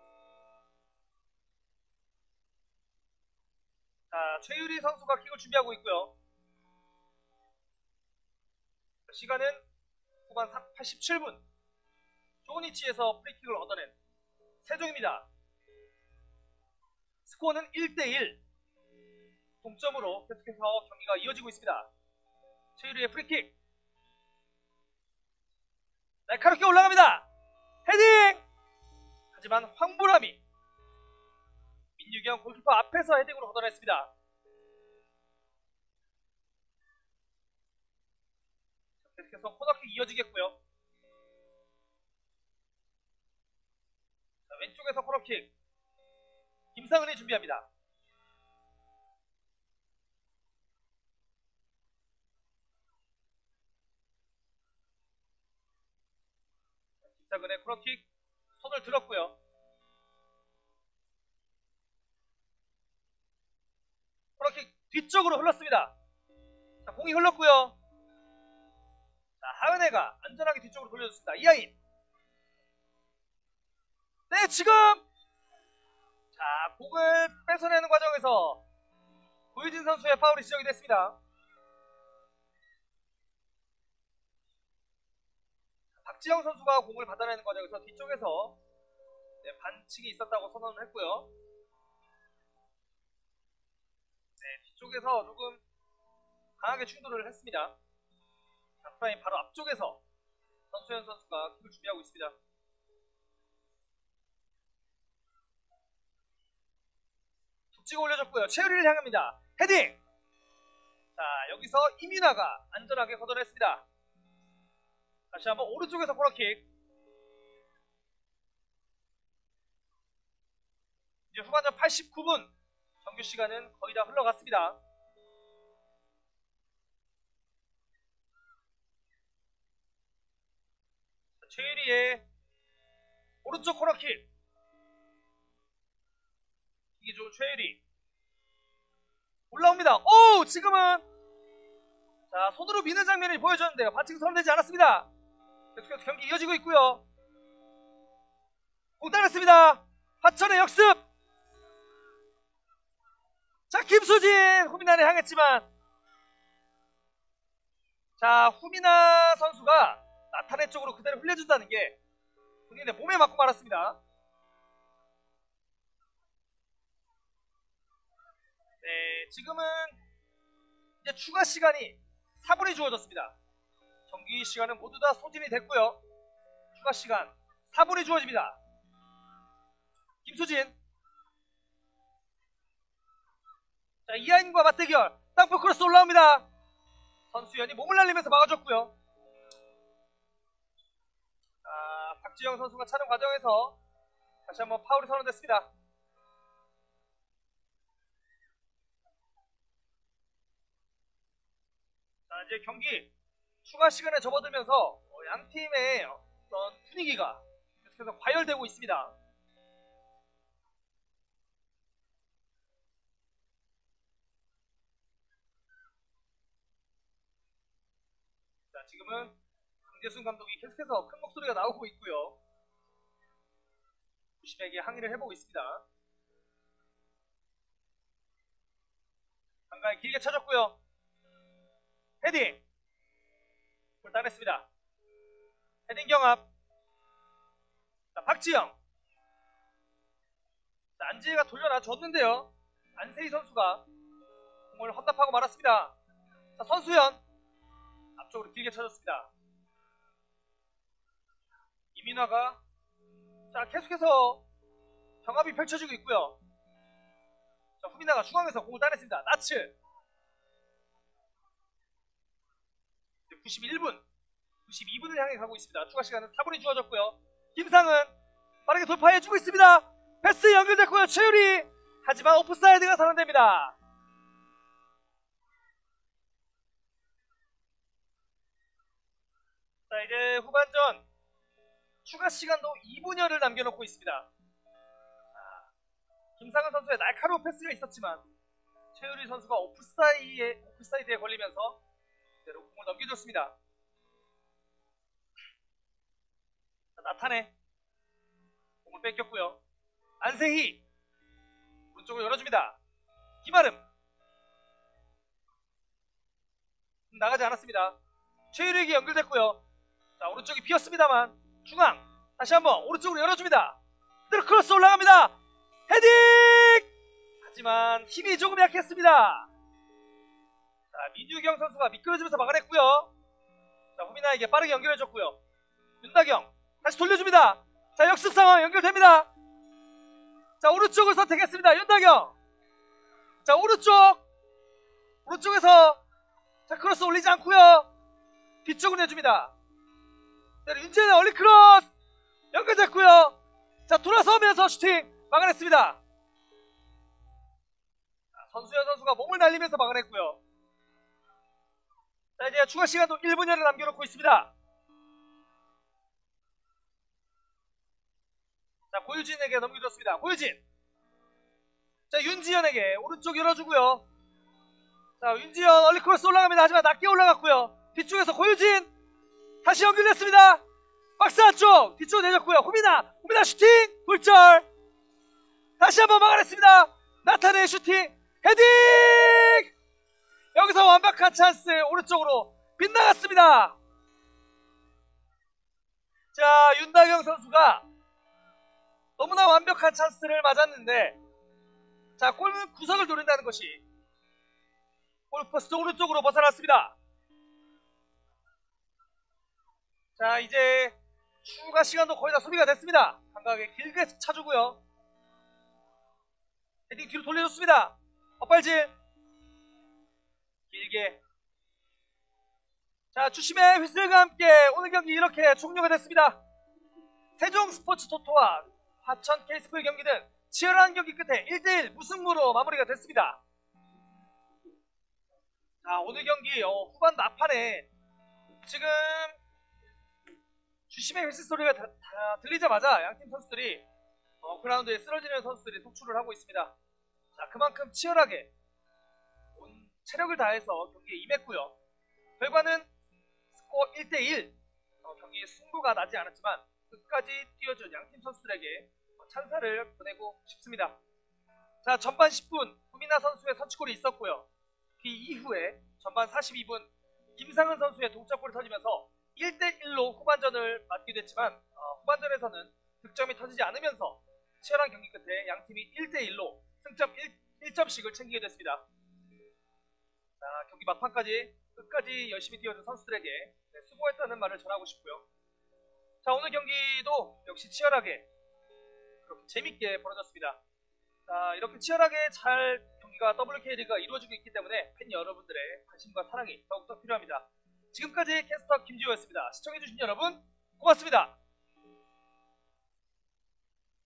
[SPEAKER 1] 자, 최유리 선수가 킥을 준비하고 있고요. 시간은 후반 팔십칠 분. 좋은 위치에서 프리킥을 얻어낸 세종입니다. 스코어는 일 대 일. 동점으로 계속해서 경기가 이어지고 있습니다. 최유리의 프리킥. 날카롭게 올라갑니다. 헤딩! 하지만 황보람이 민유경 골키퍼 앞에서 헤딩으로 걷어냈습니다. 계속해서 코너킥 이어지겠고요. 자, 왼쪽에서 코너킥. 김상은이 준비합니다. 김상은의 코너킥. 손을 들었고요. 코너킥 뒤쪽으로 흘렀습니다. 자, 공이 흘렀고요. 자, 하은혜가 안전하게 뒤쪽으로 돌려줬습니다. 이하인. 네, 지금 자, 공을 뺏어내는 과정에서 고유진 선수의 파울이 지적이 됐습니다. 박지영 선수가 공을 받아내는 과정에서 뒤쪽에서 네, 반칙이 있었다고 선언을 했고요. 네, 뒤쪽에서 조금 강하게 충돌을 했습니다. 프라임 바로 앞쪽에서 선수현 선수가 킥을 준비하고 있습니다. 툭 찍어 올려줬고요. 최유리를 향합니다. 헤딩! 자, 여기서 이민아가 안전하게 걷어냈습니다. 다시 한번 오른쪽에서 코너킥. 이제 후반전 팔십구 분 정규 시간은 거의 다 흘러갔습니다. 최유리의 오른쪽 코너킥. 이게 좋은 최유리 올라옵니다. 오, 지금은 자, 손으로 미는 장면이 보여줬는데요. 반칙 선언되지 않았습니다. 계속해서 경기 이어지고 있고요. 공 따냈습니다. 화천의 역습. 자, 김수진 후미나를 향했지만 자, 후미나 선수가 나타내 쪽으로 그대로 흘려준다는 게 본인의 몸에 맞고 말았습니다. 네, 지금은 이제 추가 시간이 사 분이 주어졌습니다. 정규 시간은 모두 다 소진이 됐고요. 추가 시간 사 분이 주어집니다. 김수진. 자, 이하인과 맞대결. 땅볼 크로스 올라옵니다. 선수연이 몸을 날리면서 막아줬고요. 아, 박지영 선수가 차는 과정에서 다시 한번 파울이 선언됐습니다. 자, 이제 경기 추가 시간에 접어들면서 어, 양 팀의 어떤 분위기가 계속해서 과열되고 있습니다. 자, 지금은 강재순 감독이 계속해서 큰 목소리가 나오고 있고요. 부심에게 항의를 해보고 있습니다. 강가에 길게 쳐줬고요. 헤딩! 골 따냈습니다. 헤딩 경합. 자, 박지영. 자, 안지혜가 돌려놔줬는데요. 안세희 선수가 공을 헌납하고 말았습니다. 자, 선수연. 앞쪽으로 길게 쳐줬습니다. 이민화가 자, 계속해서 경합이 펼쳐지고 있고요. 자, 후민아가 중앙에서 공을 따냈습니다. 나츠. 구십일 분, 구십이 분을 향해 가고 있습니다. 추가 시간은 사 분이 주어졌고요. 김상은 빠르게 돌파해주고 있습니다. 패스 연결됐고요. 최유리. 하지만 오프사이드가 선언됩니다. 자, 이제 후반전 추가 시간도 이 분여를 남겨놓고 있습니다. 자, 김상은 선수의 날카로운 패스가 있었지만 최유리 선수가 오프사이드에, 오프사이드에 걸리면서 그대로 공을 넘겨줬습니다. 자, 나타내 공을 뺏겼고요. 안세희 오른쪽으로 열어줍니다. 김아름 나가지 않았습니다. 최유리에게 연결됐고요. 자, 오른쪽이 비었습니다만 중앙 다시 한번 오른쪽으로 열어줍니다. 그대로 크로스 올라갑니다. 헤딩! 하지만 힘이 조금 약했습니다. 자, 민유경 선수가 미끄러지면서 막아냈고요. 자, 후미나에게 빠르게 연결해줬고요. 윤다경 다시 돌려줍니다. 자, 역습 상황 연결됩니다. 자, 오른쪽을 선택했습니다. 윤다경. 자, 오른쪽 오른쪽에서 자, 크로스 올리지 않고요. 뒤쪽으로 내줍니다. 자, 윤재의 얼리 크로스 연결됐고요. 자, 돌아서면서 슈팅 막아냈습니다. 자, 선수현 선수가 몸을 날리면서 막아냈고요. 자, 이제 추가 시간도 일 분여를 남겨놓고 있습니다. 자, 고유진에게 넘겨줬습니다. 고유진. 자, 윤지현에게 오른쪽 열어주고요. 자, 윤지현 얼리 크로스 올라갑니다. 하지만 낮게 올라갔고요. 뒤쪽에서 고유진 다시 연결됐습니다. 박스 안쪽 뒤쪽으로 내줬고요. 후미나 후미나 슈팅 굴절. 다시 한번 막아냈습니다. 나탄의 슈팅 헤딩. 여기서 완벽한 찬스 오른쪽으로 빗나갔습니다. 자, 윤다경 선수가 너무나 완벽한 찬스를 맞았는데, 자, 골 구석을 노린다는 것이 골포스트 오른쪽으로 벗어났습니다. 자, 이제 추가 시간도 거의 다 소비가 됐습니다. 감각에 길게 차주고요. 헤딩 뒤로 돌려줬습니다. 엇발질 길게. 자, 주심의 휘슬과 함께 오늘 경기 이렇게 종료가 됐습니다. 세종 스포츠 토토와 화천 케이스풀 경기는 치열한 경기 끝에 일 대 일 무승부로 마무리가 됐습니다. 자, 오늘 경기 어, 후반 막판에 지금 주심의 휘슬 소리가 다, 다 들리자마자 양팀 선수들이 어, 그라운드에 쓰러지는 선수들이 속출을 하고 있습니다. 자, 그만큼 치열하게 온 체력을 다해서 경기에 임했고요. 결과는 스코어 일 대 일. 어, 경기 승부가 나지 않았지만 끝까지 뛰어준 양팀 선수들에게 찬사를 보내고 싶습니다. 자, 전반 십 분 후미나 선수의 선취골이 있었고요. 그 이후에 전반 사십이 분 김상은 선수의 동점골이 터지면서 일 대 일로 후반전을 맞게 됐지만 어, 후반전에서는 득점이 터지지 않으면서 치열한 경기 끝에 양팀이 일 대 일로 승점 일 점씩을 챙기게 됐습니다. 자, 경기 막판까지 끝까지 열심히 뛰어준 선수들에게 네, 수고했다는 말을 전하고 싶고요. 자, 오늘 경기도 역시 치열하게 그렇게 재밌게 벌어졌습니다. 자, 이렇게 치열하게 잘 경기가 더블유케이리그가 이루어지고 있기 때문에 팬 여러분들의 관심과 사랑이 더욱더 필요합니다. 지금까지 캐스터 김지호였습니다. 시청해주신 여러분 고맙습니다.